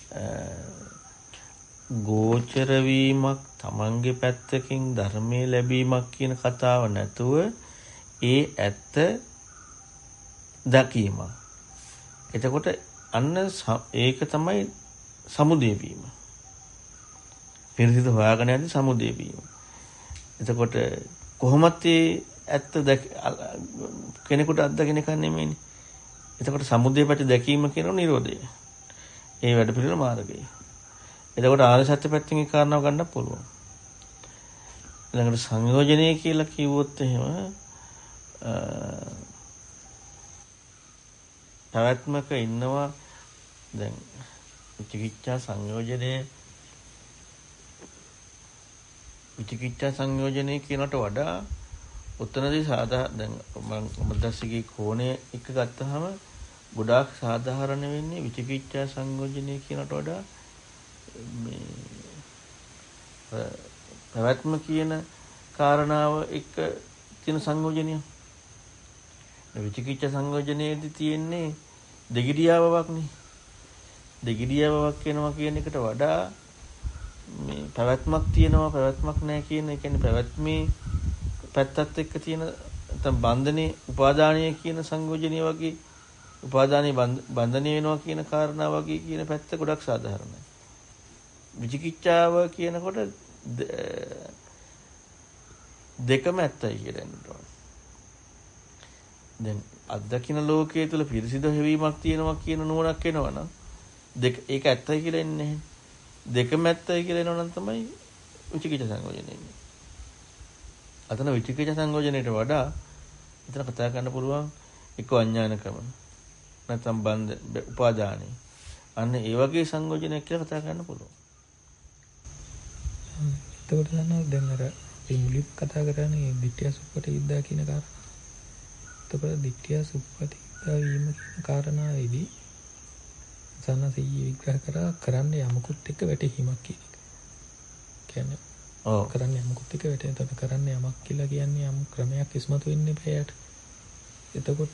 ගෝචර වීමක් තමන්ගේ පැත්තකින් ධර්මයේ ලැබීමක් කියන කතාව නැතුව ඒ ඇත්ත දකීම. එතකොට අන්න ඒක තමයි සමුදේ වීම. පිරිසිදු හොයාගෙන යද්දි සමුදේ වීම. එතකොට කොහොමත් ඒ ඇත්ත කෙනෙකුට අත්දකින්න එක නෙමෙයිනේ. එතකොට සමුදේ පැති දැකීම කියනවා නිරෝධය. ඒ වැඩ පිළිවෙල මාර්ගය. එතකොට ආර්ය සත්‍ය පැත්තෙන් ඒ කාරණාව ගන්න පුළුවන්. ඊළඟට සංයෝජනය කියලා කිව්වොත් එහෙම පැවැත්මක ඉන්නවා දැන් විචිකිච්ඡා සංයෝජනය කියනට වඩා උත්තනදී දැන් මද්දස්සිකේ කෝණය එක ගත්තාම ගොඩාක් සාධාරණ වෙන්නේ විචිකිච්ඡා සංයෝජනය කියනට වඩා මේ පැවැත්ම කියන කාරණාව එක්ක තියෙන සංයෝජනය. විචිකිච්ඡා සංයෝජනයේදී තියෙන්නේ දෙගිඩියාවක්. දෙගිඩියාවක් වෙනවා කියන එකට වඩා මේ පැවැත්මක් තියෙනවා පැවැත්මක් නැහැ කියන ඒ කියන්නේ පැවැත්මේ පැත්තත් එක්ක තියෙන නැත්නම් බන්ධනේ උපාදානීය කියන සංයෝජනය වගේ උපාදානීය බන්ධනීය වෙනවා කියන කාරණා වගේ කියන පැත්ත ගොඩක් සාධාරණයි. විචිකිච්ඡාව කියනකොට දෙකම ඇත්තයි කියලා නේද? දැන් අත්දකින්න ලෝකයේ තුල පිරිසිදු හැවීමක් තියෙනවා කියන නුවණක් එනවනම් ඒක ඇත්තයි කියලා එන්නේ නැහැ. දෙකම ඇත්තයි කියලා එනවනම් තමයි විචිකිච්ඡා සංයෝජනය එන්නේ. අතන විචිකිච්ඡා සංයෝජනයට වඩා එතන කතා කරන්න පුළුවන් එක්ක අඥානකම නැත්නම් බන්ධ උපාදානයි. අන්න ඒ වගේ සංයෝජනයක් කියලා කතා කරන්න පුළුවන්. එතකොට තමයි දැන් අර මුලින් කතා කරන්නේ ditthya suppati විද්‍යා කියන කාරණා. එතකොට ditthya suppati විද්‍යා වීම කියන කාරණාවේදී සන්නසී විග්‍රහ කරන්න යමකුත් එක්ක වැටහීමක් කියන එක. කියන්නේ කරන්න යමකුත් එක්ක වැටෙන. එතකොට කරන්න යමක් කියලා කියන්නේ යම් ක්‍රමයක් ඉස්මතු වෙන්නේ බෑයට. එතකොට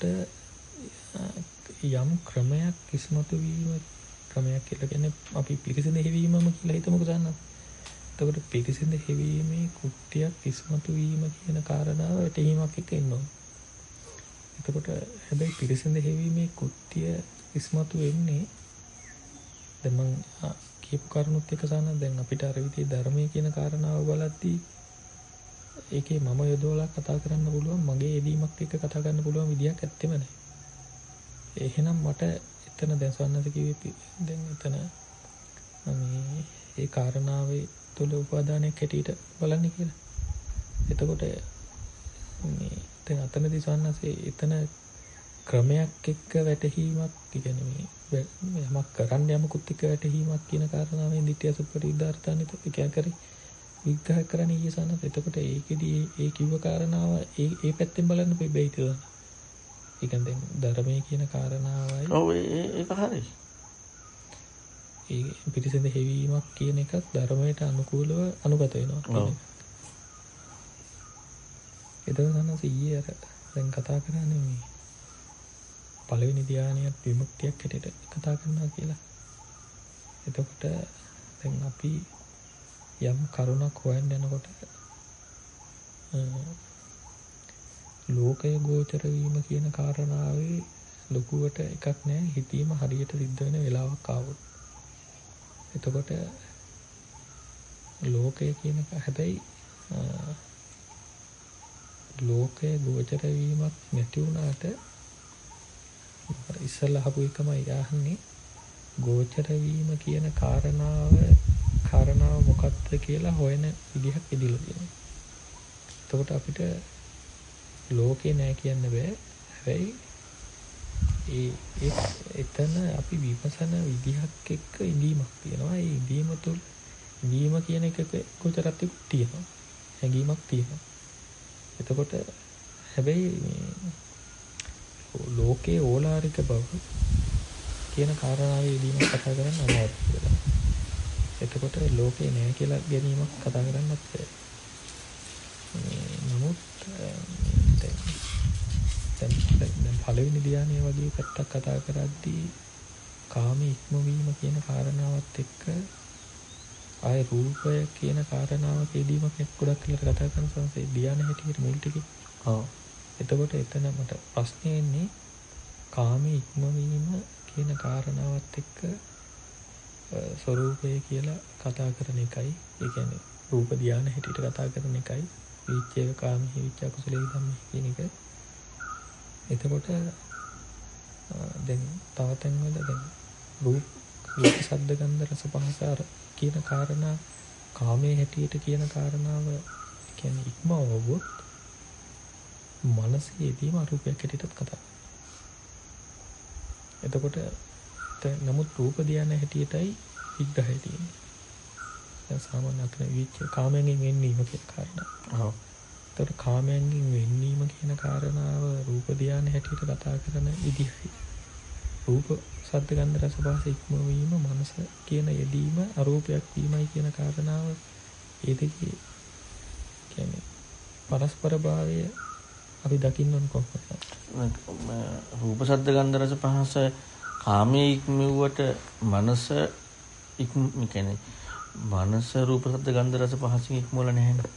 යම් ක්‍රමයක් ඉස්මතු වීම ක්‍රමයක් කියලා කියන්නේ අපි පිළිසිඳ හැවීමම කියලා හිතමුකෝ දන්නවා. එතකොට පිළිසිඳ හැවීමේ කුට්ටියක් ඉස්මතු වීම කියන කාරණාව වැටහීමක් එක්ක ඉන්නවා. එතකොට හැබැයි පිළිසිඳ හැවීමේ කුට්ටිය ඉස්මතු වෙන්නේ දැන් මම කියපු කරුණුත් එක්ක සාන දැන් අපිට අර විදිහේ ධර්මයේ කියන කාරණාව බලද්දී ඒකේ මම යොදවලා කතා කරන්න පුළුවන් මගේ යෙදීමක් එක්ක කතා කරන්න පුළුවන් විදියක් ඇත්තෙම නැහැ. එහෙනම් මට එතන දැන් සවන්නස කිව්වේ දැන් එතන මේ ඒ කාරණාවේ තුල උපාදානයක් හැටියට බලන්නේ කියලා. එතකොට මේ දැන් අතනදී සවන්නසේ එතන ක්‍රමයක් එක්ක වැටහීමක් කියන්නේ මේ යමක් කරන්න යමකුත් එක්ක වැටහීමක් කියන කාරණාවෙන් ditthya suppati විද්‍යාර්ථානිත විකයා කරේ විග්‍රහ කරන්නේ ඊසනත්. එතකොට ඒකෙදී ඒ කිව්ව කාරණාව ඒ පැත්තෙන් බලන්න බැයිද? ඒ කියන්නේ ධර්මයේ කියන කාරණාවයි. ඔව් ඒක හරි. ඒ පිටිසෙන්ද හැවීමක් කියන එකක් ධර්මයට අනුකූලව අනුගත වෙනවා කියන එක. එතකොට තමයි ඊයේ අර දැන් කතා කරන්නේ මේ පළවෙනි ධානයත් විමුක්තියක් හැටියට කතා කරනවා කියලා. එතකොට දැන් අපි යම් කරුණක් හොයන්න යනකොට ලෝකය ගෝචර වීම කියන කාරණාවේ ලොකුවට එකක් නැහැ. හිතීම හරියට සිද්ධ වෙන වෙලාවක් ආවොත්. එතකොට ලෝකය කියන එක හැබැයි ලෝකය ගෝචර වීමක් නැති වුණාට ඉස්සල්ලා අහපු එකමයි යහන්නේ ගෝචර වීම කියන කාරණාව මොකක්ද කියලා හොයන විදිහක් ඉදිරියට තියෙනවා. එතකොට අපිට ලෝකේ නෑ කියන්න බෑ. හැබැයි එතන අපි විපස්සන විදිහක් එක්ක ඉඳීමක් තියෙනවා. ඒ ඉඳීම තුළ ඉඳීම කියන එක ගෝචරත්වයක් තියෙනවා. හැඟීමක් තියෙනවා. එතකොට හැබැයි ලෝකේ ඕලාරික බව කියන කාරණාවේදීම කතා කරන්න අමාරුයි කියලා. එතකොට ලෝකේ නෑ කියලා ගැනීමක් කතා කරන්නත් බැහැ. නමුත් දැන් පළවෙනි ධ්‍යානයේ වගේ පැත්තක් කතා කරද්දී කාමී ඉක්මවීම කියන කාරණාවත් එක්ක ආය රූපය කියන කාරණාවකදීමක් ගොඩක් කියලා කතා කරන සංසේ ධ්‍යාන හැටියට මුල් ටිකේ. ඔව්. එතකොට එතන මට ප්‍රශ්නේ එන්නේ කාමී ඉක්මවීම කියන කාරණාවත් එක්ක ස්වરૂපය කියලා කතා කරන එකයි. ඒ කියන්නේ රූප ධ්‍යාන හැටියට කතා කරන එකයි. විච්ඡේද කාමී විච්ඡා කුසලයේ ධම්මේ කියන එක. එතකොට දැන් තව තැන්වල දැන් රූප ශබ්ද ගන්ධ රස පහස කියන කාරණා කාමයේ හැටියට කියන කාරණාව කියන්නේ ඉක්මවවොත් මනසේදීම අරූපයක් හැටියටත් කතා. එතකොට නමුත් රූප ධ්‍යාන හැටියටයි විග්‍රහය තියෙන්නේ. දැන් සාමාන්‍ය අතන විච කාමයෙන් වෙන්නීම කියන කාරණා. ඔව්. එතකොට කාමයෙන් වෙන්නීම කියන කාරණාව රූප ධ්‍යාන හැටියට කතා කරන විදිහයි. රූප සද්ද ගන්ධ රස පහස ඉක්මවීම මනස කියන යෙදීම අරූපයක් වීමයි කියන කාරණාව ඒ දෙකේ කියන්නේ පරස්පර භාවය අපි දකින්න ඕන කොහොමද? රූප සද්ද ගන්ධ රස පහස කාමයේ ඉක්මවුවට මනස කියන්නේ මනස රූප සද්ද ගන්ධ රස පහසින් ඉක්මවල නැහැනේ.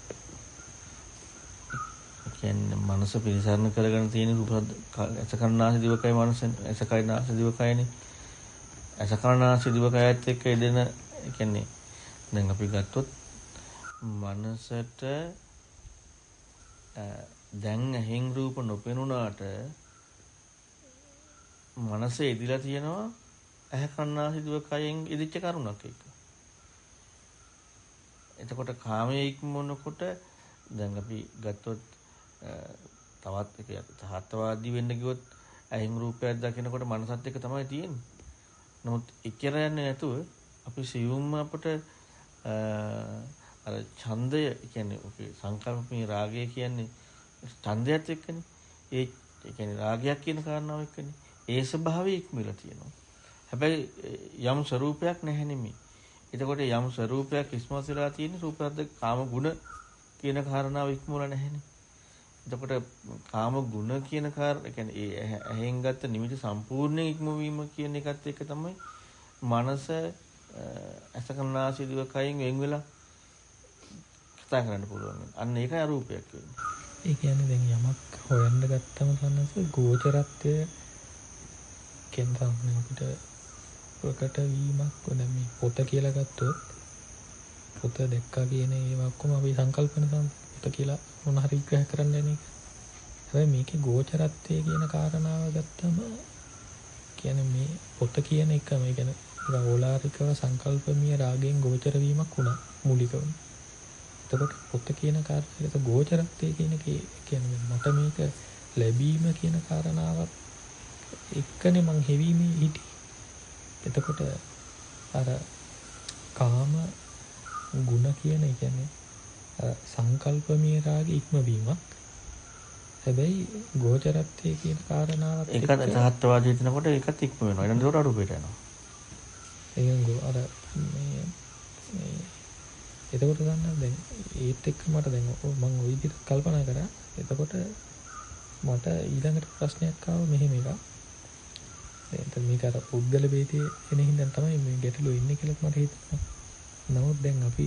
කියන්නේ මනස පිළිසරණ කරගෙන තියෙන රූප සද්ද අසකරණාසි දිවකය මනස අසකරණාසි දිවකයනේ. අසකරණාසි දිවකයත් එක්ක එදෙන කියන්නේ දැන් අපි ගත්තොත් මනසට දැන් ඇහෙන් රූප නොපෙනුනාට මනස එදිලා තියෙනවා ඇහ කන්නාසි දිවකයෙන් ඉදිච්ච කරුණක් එක්ක. එතකොට කාමයේ ඉක්මනකොට දැන් අපි ගත්තොත් තවත් එක යථාර්ථවාදී වෙන්න ගියොත් ඇහිම් රූපයක් දකිනකොට මනසත් එක්ක තමයි තියෙන්නේ. නමුත් එච්චර යන්නේ නැතුව අපි සියුම්ම අපට අර ඡන්දය කියන්නේ ඔකේ සංකල්පමේ රාගය කියන්නේ ඡන්දයත් එක්කනේ. ඒ කියන්නේ රාගයක් කියන කාරණාව එක්කනේ. ඒ ස්වභාවය ඉක්මවලා තියෙනවා. හැබැයි යම් ස්වરૂපයක් නැහැ නෙමෙයි. එතකොට යම් ස්වરૂපයක් ඉස්මතු වෙලා තියෙන රූපද්ද කාම ගුණ කියන කාරණාව ඉක්මවලා නැහැනේ. එතකොට කාම ගුණ කියන කාරණා කියන්නේ ඒ ඇහෙන් ගත්ත නිමිති සම්පූර්ණයෙන් ඉක්මවීම කියන එකත් එක්ක තමයි මනස අසකනාසී දිවකයෙන් වෙන් වෙලා කතා කරන්න පුළුවන්. අන්න ඒකයි අරූපයක් වෙන්නේ. ඒ කියන්නේ දැන් යමක් හොයන්න ගත්තම සන්නස ගෝචරත්වය කියන තමයි අපිට ප්‍රකට වීමක් වුණ මේ පොත කියලා ගත්තොත් පොත දැක්කා කියන ඒවා ඔක්කොම අපි සංකල්පන පොත කියලා මොන හරි විග්‍රහ කරන්න යන්නේ. හැබැයි මේකේ ගෝචරත්වය කියන කාරණාව ගත්තම කියන්නේ මේ පොත කියන එක මේ කියන්නේ ඕලාරිකව සංකල්පමීය රාගයෙන් ගෝචර වීමක් වුණා මූලිකව. එතකොට පොත කියන කාරණාවට ගෝචරත්වය කියන එක කියන්නේ මට මේක ලැබීම කියන කාරණාවත් එක්කනේ මං හෙවීමේ හිටි. එතකොට අර කාම ගුණ කියන කියන්නේ සංකල්පමීය රාග ඉක්මවීමක්. හැබැයි ගෝචරත්වයේ කියන කාරණාවත් ඒකත් යථාර්ථවාදී හිතනකොට ඒකත් ඉක්ම වෙනවා. ඊළඟ දොර අරුපේට යනවා. ඒකෙන් අර මේ එතකොට ගන්න දැන් ඒත් එක්ක මට දැන් මම ওই විදිහට කල්පනා කරා. එතකොට මට ඊළඟට ප්‍රශ්නයක් ආව මෙහෙම එකක්. දැන් මේක අර පුද්ගල ભેදයේ එන හින්දා තමයි මේ ගැටලුව ඉන්නේ කියලා මට හිතෙනවා. නමුත් දැන් අපි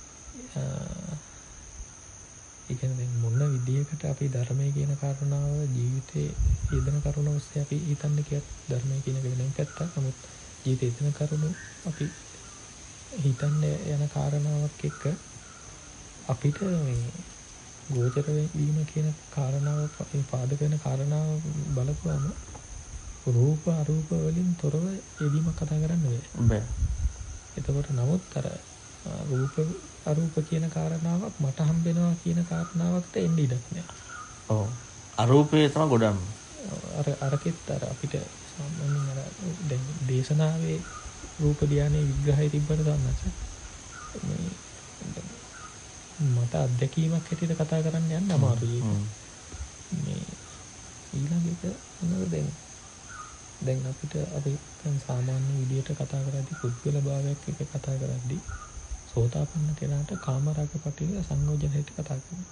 ඒ කියන්නේ දැන් මොන විදියකට අපි ධර්මයේ කියන කාරණාව ජීවිතේ යෙදෙන කරුණ ඔස්සේ අපි හිතන්නේ කියත් ධර්මයේ කියන එක වෙනම පැත්තක්. නමුත් ජීවිතේ යෙදෙන කරුණු අපි හිතන්නේ යන කාරණාවක් එක්ක අපිට මේ ගෝචර වීම කියන කාරණාව පාදක වෙන කාරණාව බලපුවම රූප අරූප වලින් තොරව යෙදීමක් කතා කරන්න බෑ. එතකොට නමුත් අර රූප අරූප කියන කාරණාවක් මට හම්බෙනවා කියන කාරණාවකට එන්න ඉඩක් නෑ. ඔව්. අරූපේ තමයි ගොඩන්නේ. අරකෙත් අර අපිට සාමාන්‍යයෙන් අර දැන් දේශනාවේ රූප ධානයේ විග්‍රහය තිබ්බට ගන්නත් මේ මට අත්දැකීමක් හැටියට කතා කරන්න යන්න අමාරුයි. මේ ඊළඟ එක මොනවද දැන් අපිට අපි දැන් සාමාන්‍ය විදියට කතා කරද්දී පුද්ගල භාවයක් එක කතා කරද්දී සෝතාපන්න කෙනාට කාමරාග පටිඝ සංයෝජන හැටියට කතා කරනවා.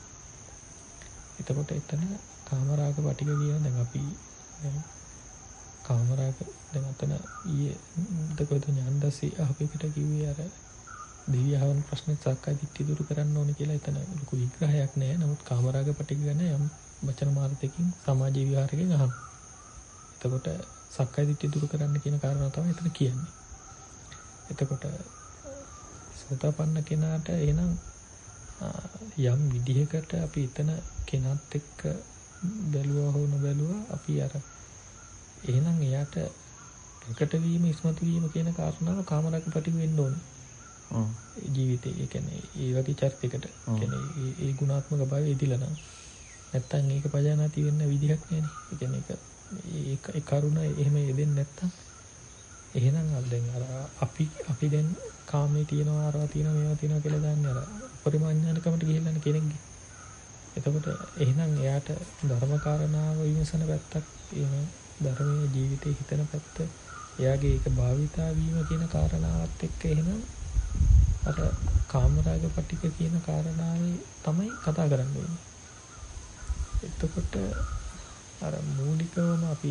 එතකොට එතන කාමරාග පටිඝ කියන දැන් අපි දැන් කාමරාග දැන් අතන ඊයේ දෙකද ඥානදසි අපිට කිව්වේ අර දෙවියන් ප්‍රශ්නේ සාකච්ඡා දිට්ඨි දුරු කරන්න ඕනේ කියලා එතන ලොකු විග්‍රහයක් නැහැ. නමුත් කාමරාග පටිඝ ගැන යම් වචන මාර්ථයකින් සමාජ විහාරයෙන් අහනවා. එතකොට සක්කාය දිට්ඨිය දුරු කරන්න කියන කාරණාව තමයි එතන කියන්නේ. එතකොට සෝතාපන්න කෙනාට එහෙනම් යම් විදිහකට අපි එතන කෙනත් එක්ක බැලුවා හෝ නොබැලුවා අපි අර එහෙනම් එයාට ප්‍රකට වීම ඉස්මතු වීම කියන කාරණාව කාමරාග පටිඝ වෙන්න ඕනේ. ජීවිතේ ඒ කියන්නේ ඒ වගේ චරිතයකට කියන්නේ ඒ ගුණාත්මක භාවය ඉදිලා නම් නැත්තම් ඒක පජානාති වෙන්න විදිහක් නෑනේ. ඒ කියන්නේ ඒ කරුණ එහෙම යෙදෙන්නේ නැත්තම් එහෙනම් දැන් අර අපි දැන් කාමයේ තියනවා අරවා තියනවා මේවා තියනවා කියලා දන්නේ අර පරිමාඥානකමට ගිහිල්ලානේ කෙනෙක්ගේ. එතකොට එහෙනම් එයාට ධර්ම කාරණාව විමසන පැත්තක් එහෙම ධර්මයේ ජීවිතේ හිතන පැත්ත එයාගේ ඒක භාවිතා වීම කියන කාරණාවත් එක්ක එහෙනම් අර කාමරාග පටික කියන කාරණාවේ තමයි කතා කරන්න වෙන්නේ. එතකොට අර මූලිකවම අපි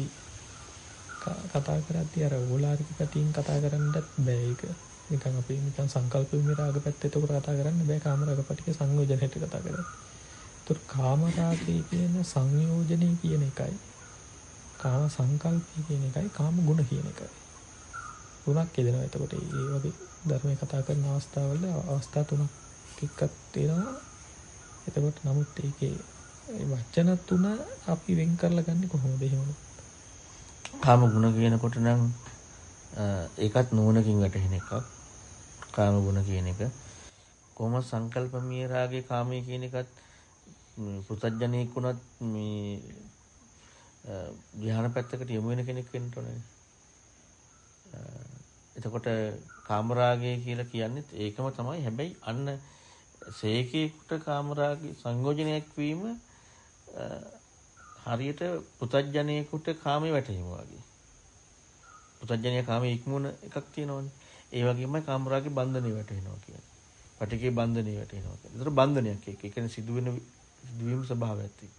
කතා කරද්දී අර ඕලාරික පැතියෙන් කතා කරන්නත් බෑ ඒක. නිකන් අපි නිකන් සංකල්ප විරාග පැත්ත එතකොට කතා කරන්න බෑ කාමරාග පටික සංයෝජන හැට කතා කරන්නේ. ඒතර කාමරාගය කියන සංයෝජනය කියන එකයි කාම සංකල්පය කියන එකයි කාම ගුණ කියන එකයි. තුනක් කියනවා. එතකොට මේ වගේ ධර්මයේ කතා කරන අවස්ථාවල අවස්ථා තුනක් එක්කක් තියෙනවා. එතකොට නමුත් ඒකේ වචන තුන අපි වෙන් කරලා ගන්නේ කොහොමද එහෙම? කාම ගුණ කියනකොට නම් ඒකත් නුවණකින් වැටහෙන එකක්. කාම ගුණ කියන එක කොහොම සංකල්පමීය රාගයේ කාමයේ කියන එකත් පුතඥයෙක් වුණත් මේ ධ්‍යාන පැත්තකට යොමු වෙන කෙනෙක් වෙන්න ඕනේ. එතකොට කාමරාගය කියලා කියන්නේ ඒකම තමයි. හැබැයි අන්න සේකේකට කාමරාගය සංයෝජනයක් වීම හරියට පුතඥයෙකුට කාමයේ වැටීම වගේ. පුතඥය කාමයේ ඉක්මුණ එකක් තියෙනවනේ. ඒ වගේමයි කාමරාගේ බන්ධනේ වැටෙනවා කියන්නේ. පටිකේ බන්ධනේ වැටෙනවා කියන්නේ. ඒතර බන්ධනයක් එක්ක. ඒ කියන්නේ සිදුවීම ස්වභාවයත් එක්ක.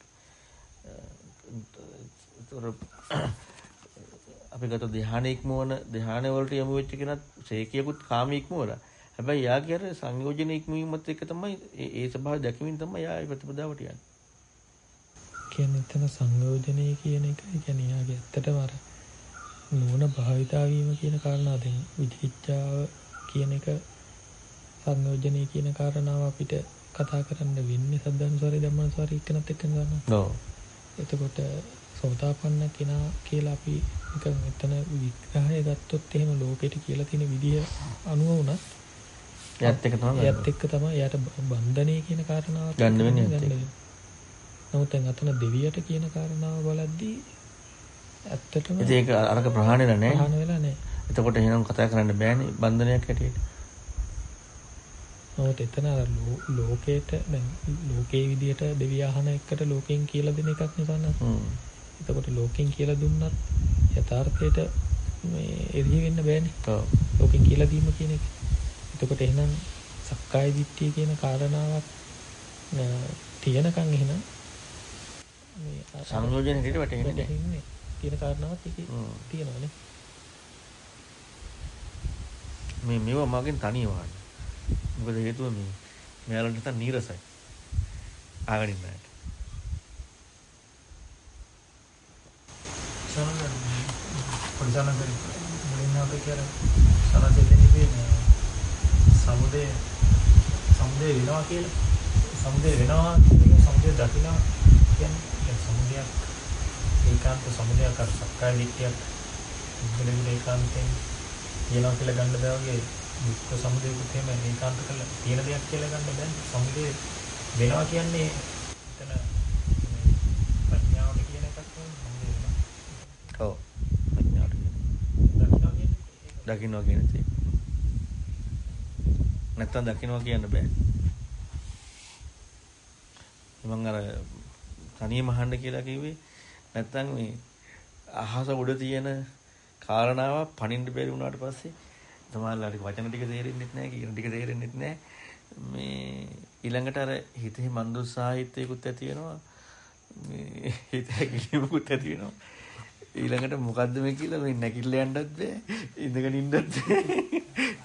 ඒතර අපි ගත ධ්‍යාන ඉක්මවන ධ්‍යාන වලට යමු වෙච්ච කෙනත් සේකියකුත් කාම ඉක්මවලා. හැබැයි යාගේ අර සංයෝජන ඉක්මවීමත් එක්ක තමයි ඒ ස්වභාවය දැකීමෙන් තමයි යා ඒ ප්‍රතිපදාවට යන්නේ. කියන්නේ එතන සංයෝජනය කියන එක කියන්නේ යාගේ ඇත්තටම අර නුවණ භාවිතා වීම කියන කාරණාව දැන් විචිකිච්ඡාව කියන එක සංයෝජනය කියන කාරණාව අපිට කතා කරන්න වෙන්නේ සද්ධානුසාරී ධම්මානුසාරී එක්කනත් එක්ක නේද? ඔව්. එතකොට සෝතාපන්න කෙනා කියලා අපි නිකන් එතන විග්‍රහය ගත්තොත් එහෙම ලෝකෙට කියලා තියෙන විදිය අනුව උනත් එයත් එක්ක තමයි එයාට බන්ධනය කියන කාරණාව ගන්න වෙන්නේ. නමුත් දැන් අතන දෙවියට කියන කාරණාව බලද්දී ඇත්තටම ඒක අරක ප්‍රහාණය වෙලා නැහැ. ප්‍රහාණය වෙලා නැහැ. එතකොට එහෙනම් කතා කරන්න බෑනේ බන්ධනයක් හැටියට. නමුත් එතන අර ලෝකේට දැන් ලෝකේ විදියට දෙවිය අහන එකට ලෝකෙන් කියලා දෙන එකක් නිසා නේද? එතකොට ලෝකෙන් කියලා දුන්නත් යථාර්ථයට මේ එළිය වෙන්න බෑනේ. ඔව්. ලෝකෙන් කියලා දීම කියන එක. එතකොට එහෙනම් සක්කාය දිට්ඨිය කියන කාරණාවක් තියෙනකන් එහෙනම් මේ සංයෝජන හිතට වැටෙන්නේ තියෙන කාරණාවක් ඒකේ තියෙනවානේ. මේව මගෙන් තනියම වහන්න. මොකද හේතුව මේ මෙයාලට නැත්තම් නීරසයි. ආගෙන ඉන්නට. පොඩ්ඩක් මුලින්ම අපි කියලා සනදෙන්නේ සමුදේ වෙනවා කියලා. සමුදේ වෙනවා කියන්නේ සමුදේ දකින්න කියන්නේ සමුදයක් ඒකාන්ත සමුදයක් අර සක්කාය දිට්ඨියක් ඉබ්බලෙන් ඒකාන්තයෙන් කියනවා කියලා ගන්න බෑ වගේ දුක්ඛ සමුදයකුත් එහෙම ඒකාන්ත කරලා තියෙන දෙයක් කියලා ගන්න බෑ. සමුදේ වෙනවා කියන්නේ එතන ප්‍රඥාවට කියන එකක් නෙවෙයි සමුදේ වෙනවා. ඔව්. ප්‍රඥාවට දකින්නවා කියන්නේ නැත්තම් දකින්නවා කියන්න බෑ. මම අර තනියම අහන්න කියලා කිව්වේ නැත්තම් මේ අහස උඩ තියෙන කාරණාව පණින්න බැරි වුණාට පස්සේ සමහරවිට වචන ටික තේරෙන්නේ නැහැ, කියන ටික තේරෙන්නේ නැහැ. මේ ඊළඟට අර හිතේ මන්දුස්සාහිත්‍යයකුත් ඇති වෙනවා. මේ හිත හැකිලිමකුත් ඇති වෙනවා. ඊළඟට මොකද්ද මේ කියලා මේ නැගිටලා යන්නත් බෑ, ඉඳගෙන ඉන්නත් බෑ.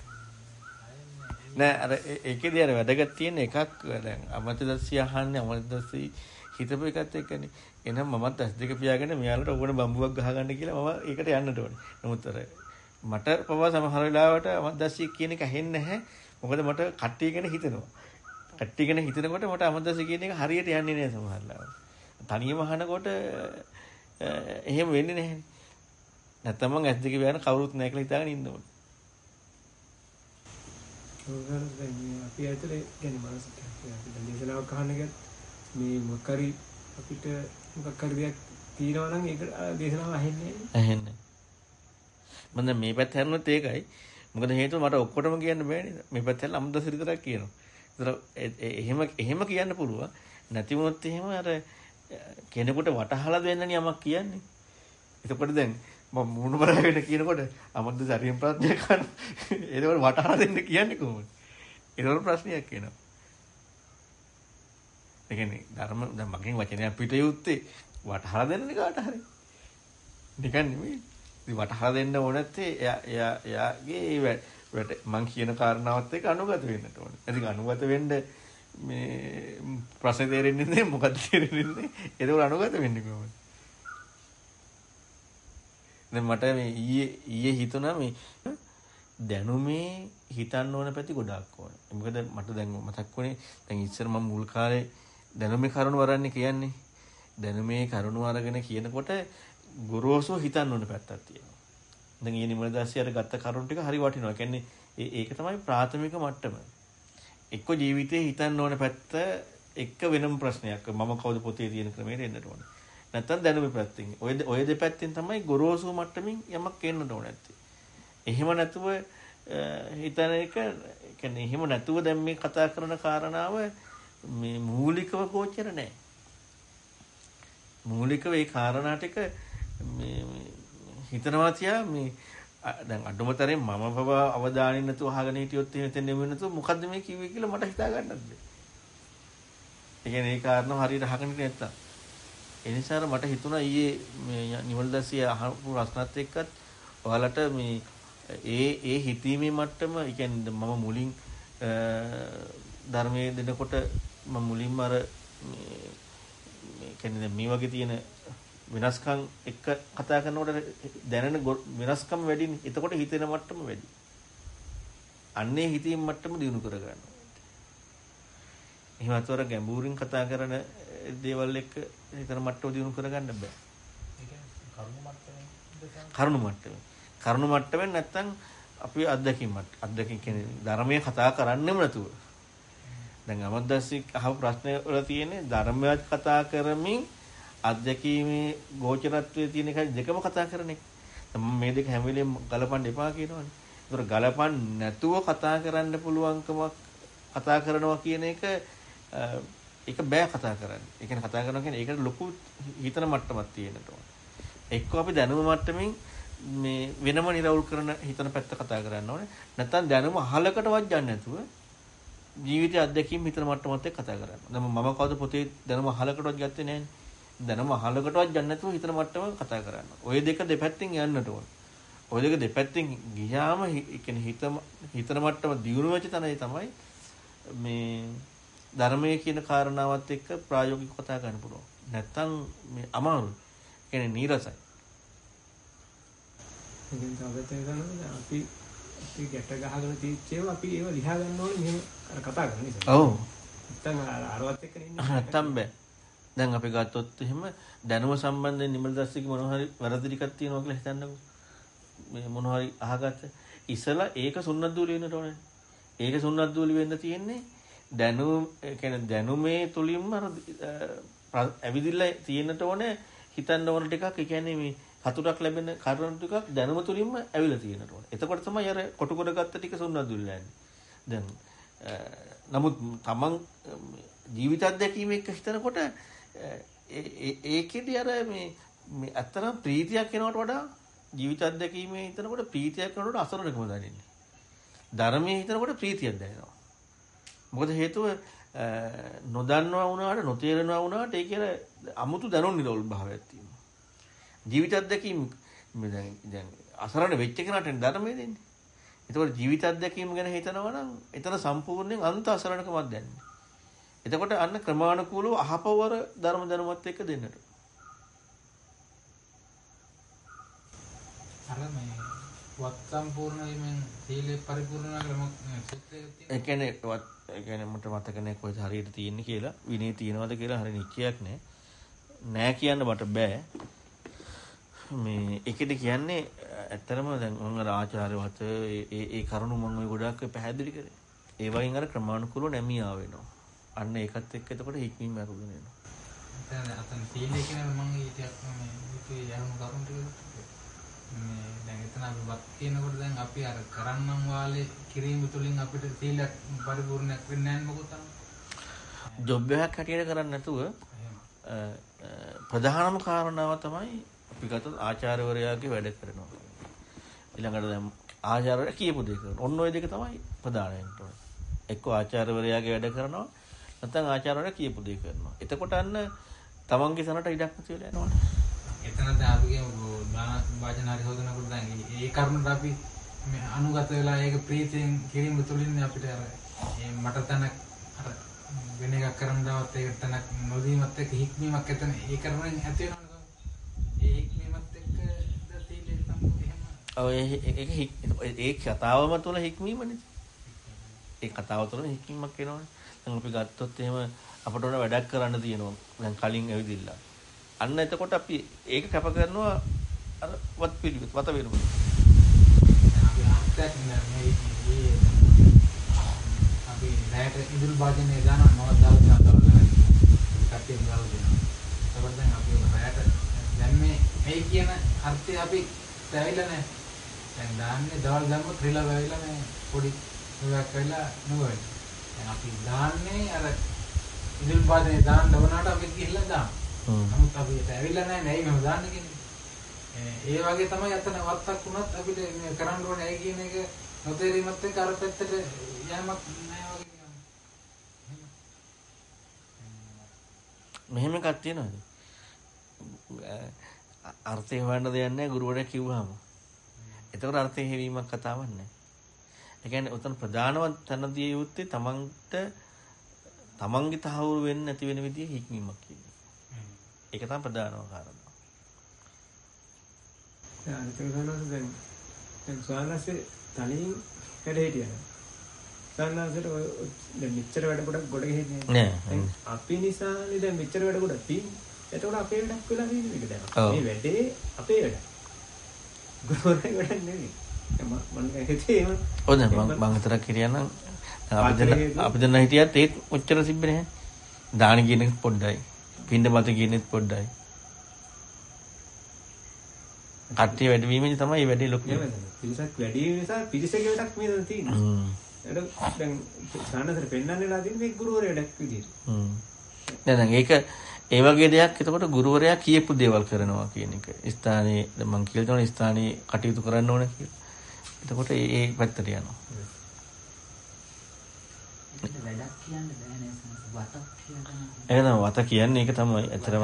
නෑ අර ඒකේදී අර වැඩගත් තියෙන එකක් දැන් අමතදස්සී අහන්නේ අමතදස්සී හිතපු එකත් එක්කනේ. එහෙනම් මමත් ඇස් දෙක පියාගෙන මෙයාලට ඕන බම්බුවක් ගහගන්න කියලා මම ඒකට යන්නට ඕනේ. නමුත් අර මට පවා සමහර වෙලාවට අමතදස්සී කියන එක ඇහෙන්නේ නැහැ. මොකද මට කට්ටිය ගැන හිතෙනවා. කට්ටිය ගැන හිතනකොට මට අමතදස්සී කියන එක හරියට යන්නේ නැහැ සමහර වෙලාවට. තනියම අහනකොට එහෙම වෙන්නේ නැහැ. නැත්තම් මං ඇස් දෙක පියාගෙන කවුරුත් නැහැ කියලා හිතාගෙන ඉන්න ඕනේ. අපි ඇතුලේ කියන්නේ මානසික අපි දැන් දේශනාවක් අහන්න ගියත් මේ මොකරි අපිට මොකක් හරි දෙයක් තියෙනවා නම් ඒක දේශනාව ඇහෙන්නේ ඇහෙන්නේ. මම දැන් මේ පැත්ත හැරුණොත් ඒකයි. මොකද හේතුව මට ඔක්කොටම කියන්න බෑනේ. මේ පැත්ත හැරලා අමතදස්සී විතරක් කියනවා. ඒතර එහෙම කියන්න පුළුවන්. නැති වුණොත් එහෙම අර කෙනෙකුට වටහලා දෙන්නනේ යමක් කියන්නේ. එතකොට දැන් මම මුණු බරගෙන කියනකොට අමද්ද සරියම් ප්‍රඥා කරන ඒකවල වටහලා දෙන්න කියන්නේ කොහොමද? ඒකවල ප්‍රශ්නයක් එනවා. ඒ කියන්නේ ධර්ම දැන් මගෙන් වචනයක් පිට යුත්තේ වටහලා දෙන්නනේ කාට හරි. නිකන් නෙමෙයි. ඉතින් වටහලා දෙන්න ඕන නැත්තේ එයාගේ මං කියන කාරණාවත් එක්ක අනුගත වෙන්නට ඕනේ. ඉතින් අනුගත වෙන්න මේ ප්‍රශ්න තේරෙන්නේ නැහැ මොකක්ද තේරෙන්නේ නැහැ. ඒකවල අනුගත වෙන්නේ කොහොමද? දැන් මට මේ ඊයේ හිතුණා මේ දැනුමේ හිතන්න ඕන පැති ගොඩාක් ඕන. මොකද මට දැන් මතක් වුණේ දැන් ඉස්සර මම මුල් කාලේ දැනුමේ කරුණු වරන්නේ කියන්නේ. දැනුමේ කරුණු අරගෙන කියනකොට ගොරෝසුව හිතන්න ඕන පැත්තක් තියෙනවා. දැන් ඊයේ නිමලදාසිය අර ගත්ත කරුණු ටික හරි වටිනවා. කියන්නේ ඒක තමයි ප්‍රාථමික මට්ටම. එක්ක ජීවිතේ හිතන්න ඕන පැත්ත එක්ක වෙනම ප්‍රශ්නයක්. මම කවුද පොතේ තියෙන ක්‍රමයට එන්නට ඕනේ. නැත්තම් දැනුමේ පැත්තෙන් ඔය දෙපැත්තෙන් තමයි ගොරෝසු මට්ටමින් යමක් එන්නට ඕන නැත්තේ. එහෙම නැතුව හිතන එක කියන්නේ එහෙම නැතුව දැන් මේ කතා කරන කාරණාව මේ මූලිකව ගෝචර නැහැ. මූලිකව ඒ කාරණා ටික මේ හිතනවා තියා මේ දැන් අඩුමතරෙන් මම පවා අවධානය නැතුව අහගෙන හිටියොත් එහෙම එතන නෙමෙයි නැතුව මොකද්ද මේ කිව්වේ කියලා මට හිතා ගන්නත් බැහැ. ඒ කියන්නේ ඒ කාරණා හරියට අහගෙන හිටියේ නැත්තම් ඒ නිසා මට හිතුණා ඊයේ මේ නිවල්දාසිය අහපු ප්‍රශ්නත් එක්කත් ඔයාලට මේ ඒ හිතීමේ මට්ටම ඒ කියන්නේ මම මුලින් ධර්මයේ දෙනකොට මම මුලින්ම අර මේ කියන්නේ මේ වගේ තියෙන වෙනස්කම් එක්ක කතා කරනකොට දැනෙන වෙනස්කම් වැඩිනේ. එතකොට හිතෙන මට්ටම වැඩි. අන්නේ හිතීම මට්ටම දිනු කර ගන්නවා. එහෙම අතවර ගැඹුරින් කතා කරන දේවල් එක්ක හිතන මට්ටම දිනු කර ගන්න බෑ. කරුණු මට්ටමෙන් නැත්තම් අපි අත්දැකීම් කියන්නේ ධර්මයේ කතා කරන්නෙම නැතුව. දැන් අමද්දස්සී අහපු ප්‍රශ්නේ වල තියෙන්නේ ධර්මයක් කතා කරමින් අත්දැකීමේ ගෝචරත්වයේ තියෙන එක දෙකම කතා කරන එක. මම මේ දෙක හැම වෙලෙම ගලපන්න එපා කියනවනේ. ඒතර ගලපන්න නැතුව කතා කරන්න පුළුවන්කමක් කතා කරනවා කියන එක ඒක බෑ කතා කරන්න. ඒ කියන්නේ කතා කරනවා කියන්නේ ඒකට ලොකු හිතන මට්ටමක් තියෙන්නට ඕන. එක්ක අපි දැනුම මට්ටමින් මේ වෙනම නිරවුල් කරන හිතන පැත්ත කතා කරන්න ඕනේ. නැත්නම් දැනුම අහලකටවත් යන්නේ නැතුව ජීවිතය අත්දැකීම් හිතන මට්ටමත් එක්ක කතා කරන්න. දැන් මම කවුද පොතේ දැනුම අහලකටවත් ගත්තේ නැහැනේ. දැනුම අහලකටවත් යන්නේ නැතුව හිතන මට්ටම කතා කරන්න. ওই දෙක දෙපැත්තෙන් යන්නට ඕන. ওই දෙක දෙපැත්තෙන් ගියාම ඒ කියන්නේ හිතන මට්ටම දියුණු වෙච්ච තැනයි තමයි මේ ධර්මයේ කියන කාරණාවත් එක්ක ප්‍රායෝගිකව කතා කරන්න පුළුවන්. නැත්තම් මේ අමාරුයි. කියන්නේ නීරසයි. ඉතින් තාවතේ ගන්නවා අපි ගැට ගහගෙන තීච්චේව අපි ඒව ලියා ගන්න ඕනේ මෙහෙම අර කතා කරන නිසා. ඔව්. නැත්තම් අරවත් එක්ක නෙන්නේ. නැත්තම් බෑ. දැන් අපි ගත්තොත් එහෙම දැනුම සම්බන්ධයෙන් නිමල්දාස්සිගේ මොනවා හරි වැරදි ටිකක් තියෙනවා කියලා හිතන්නකෝ. මේ මොනවා හරි අහගත්ත ඉස්සලා ඒක සුන්නත් දූලි වෙන්නට ඕනේ. ඒක සුන්නත් දූලි වෙන්න තියෙන්නේ දැනුම කියන්නේ දැනුමේ තුලින්ම අර ඇවිදිලා තියෙන්නට ඕනේ හිතන්න ඕන ටිකක්. ඒ කියන්නේ මේ හතුරක් ලැබෙන කරුණු ටිකක් දැනුම තුලින්ම ඇවිල්ලා තියෙන්නට ඕනේ. එතකොට තමයි අර කොටු කරගත්ත ටික සුන්නත් දූලි යන්නේ. දැන් නමුත් තමන් ජීවිත අත්දැකීම එක්ක හිතනකොට ඒකෙදී අර මේ අතරම ප්‍රීතියක් එනවට වඩා ජීවිත අත්දැකීමේ හිතනකොට ප්‍රීතියක් එනකොට අසරණකම දැනෙන්නේ. ධර්මයේ හිතනකොට ප්‍රීතියක් දැනෙනවා. මොකද හේතුව නොදන්නවා වුණාට නොතේරෙනවා වුණාට ඒ කියලා අමුතු දැනුම් නිරෝල් භාවයක් තියෙනවා. ජීවිත අත්දැකීම දැන් අසරණ වෙච්ච කෙනාට ධර්මයේ දෙන්නේ. එතකොට ජීවිත අත්දැකීම ගැන හිතනවා නම් එතන සම්පූර්ණයෙන් අන්ත අසරණකමක් දැනෙන්නේ. එතකොට අන්න ක්‍රමානුකූලව අහපවර ධර්ම දැනුමත් එක්ක දෙන්නට. අර මේ වත් සම්පූර්ණ වීමෙන් සීලය පරිපූර්ණ කරගන්න සූත්‍රයක් තියෙනවා. ඒ කියන්නේ මට මතක නැහැ කොහෙද හරියට තියෙන්නේ කියලා. විනය තියෙනවද කියලා හරිය නිශ්චයක් නැහැ. නෑ කියන්න මට බෑ. මේ ඒකෙදි කියන්නේ ඇත්තරම දැන් මම අර ආචාර්යවත ඒ කරුණු මම ඔය ගොඩාක් පැහැදිලි කරේ. ඒ වගේම අර ක්‍රමානුකූලව නැමියා වෙනවා. අන්න ඒකත් එක්ක එතකොට හික්මීම අරුගෙන එනවා. දැන් අතන සීලය කියන මම ඊටක් මේ යහුණු කරුණු ටික මේ දැන් එතන අපි වත් කියනකොට දැන් අපි අර කරන්නම් වාලේ කිරීම තුලින් අපිට සීලයක් පරිපූර්ණයක් වෙන්නේ නැහැ මොකද තමයි. ජොබ් එකක් හැටියට කරන්නේ නැතුව ප්‍රධානම කාරණාව තමයි අපි ගත්තොත් ආචාර්යවරයාගේ වැඩ කරනවා. ඊළඟට දැන් ආචාර්යවරයා කියපු දේ කරනවා. ඔන්න ඔය දෙක තමයි ප්‍රධාන වෙන්නේ. එක්ක ආචාර්යවරයාගේ වැඩ කරනවා නැත්නම් ආචාර්යවරයා කියපු දේ කරනවා. එතකොට අන්න තමන්ගේ සනට ඉඩක් නැති වෙලා යනවනේ. එතන දැන් අපි කියමු දාන වාචනාරි හොදනකොට දැන් ඒ කරුණට අපි මේ අනුගත වෙලා ඒක ප්‍රීතියෙන් කිරීම තුලින් අපිට අර මට තනක් අර වෙන එකක් කරන්නවත් ඒක තනක් නොදීමත් එක්ක හික්මීමක් එතන ඒ කරුණෙන් ඇති වෙනවා. ඒ හික්මීමත් එක්ක සීලේ සම්පූර්ණ ඒ කතාවම තුළ හික්මීමනේ. ඒ කතාව තුළ හික්මීමක් එනවනේ. දැන් අපි ගත්තොත් එහෙම අපට ඕන වැඩක් කරන්න තියෙනවා. දැන් කලින් ඇවිදිලා. අන්න එතකොට අපි ඒක කැප කරනවා අර වත් පිළිවෙත් වත වෙනවා. අපි රැට ඉදිරි භාජනයේ දානවා මොකක්ද දාලා කට්ටියම දාලා දෙනවා. ඒකත් දැන් අපි රැට දැන් මේ කියන අර්ථය අපි දැවිලා නැහැ. දැන් දාන්නේ දවල් දැම්ම ත්‍රිලා වෙවිලා මේ පොඩි එකක් වෙලා නුවයි. දැන් අපි දාන්නේ අර ඉදිරි භාජනයේ දාන්න ඕනකට අපි ගිහිල්ලා දානවා. නමුත් අපි ඒක ඇවිල්ලා නැහැ නේ මම දාන්න කියන්නේ. ඒ වගේ තමයි අතන වත්තක් වුණත් අපිට මේ කරන්න ඕනේ ඇයි කියන එක නොතේරීමත් එක්ක අර පැත්තට යෑමක් නැහැ වගේ කියනවා. මෙහෙම එකක් තියෙනවද? අර්ථය හොයන්න දෙයක් නැහැ ගුරුවරයා කිව්වහම. එතකොට අර්ථය හැවීමක් කතාවක් නැහැ. ඒ කියන්නේ උතන ප්‍රධානම තැනදී යුත්තේ තමන්ගේ තහවුරු වෙන්නේ නැති වෙන විදිහේ හික්මීමක් කියන්නේ. ඒක තමයි ප්‍රධානම කාරණා. අනිත් එක තමයි දැන් ස්වාමීන් තනියෙන් වැඩ හිටියා. ස්වාමීන්ට දැන් මෙච්චර වැඩ ගොඩක් ගොඩ ගෙහින්නේ නෑ. අපි නිසානේ දැන් මෙච්චර වැඩ ගොඩක් තියෙන්නේ. එතකොට අපේ වැඩක් වෙලා තියෙන එක දැන්. මේ වැඩේ අපේ වැඩ. ගොඩක් වැඩක් නෙවෙයි. මම හිතේ එහෙම. ඔව් දැන් මම හිතලා කියනවා අපි දෙන්න හිටියත් ඒත් ඔච්චර තිබ්බේ නැහැ. දාන කියන එක පොඩ්ඩයි. පින්ඩ මත කියනෙත් පොඩ්ඩයි. කට්ටිය වැඩි වීමෙන් තමයි මේ වැඩේ ලොකු වෙන්නේ. පිරිසක් වැඩි වීම නිසා පිරිසගේ වැඩක් මේ දැන් තියෙනවා. ඒක දැන් සානතර පෙන්වන්නලා තියෙන මේ ගුරුවරයා වැඩක් විදියට. දැන් ඒක ඒ වගේ දෙයක් එතකොට ගුරුවරයා කියපු දේවල් කරනවා කියන එක. ස්ථානයේ මම කියලා දෙනවා ස්ථානයේ කටයුතු කරන්න ඕන කියලා. එතකොට ඒ පැත්තට යනවා. වැඩක් කියන්න බෑ නේද? වතක් කියලා ඒක තමයි වත කියන්නේ ඒක තමයි ඇත්තටම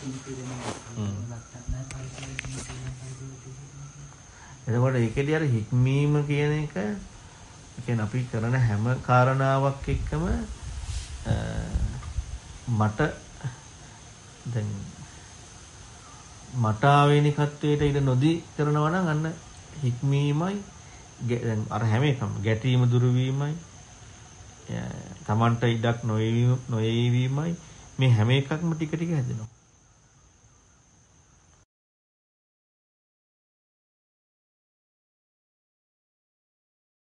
එතකොට ඒකේදී අර හික්මීම කියන එක කියන්නේ අපි කරන හැම කාරණාවක් එක්කම මට ආවේනිකත්වයට ඉඳ නොදී කරනවා නම් අන්න හික්මීමයි දැන් අර හැම එකම ගැටීම දුරු වීමයි තමන්ට ඉඩක් නොයවීමයි මේ හැම එකක්ම ටික ටික හැදෙනවා.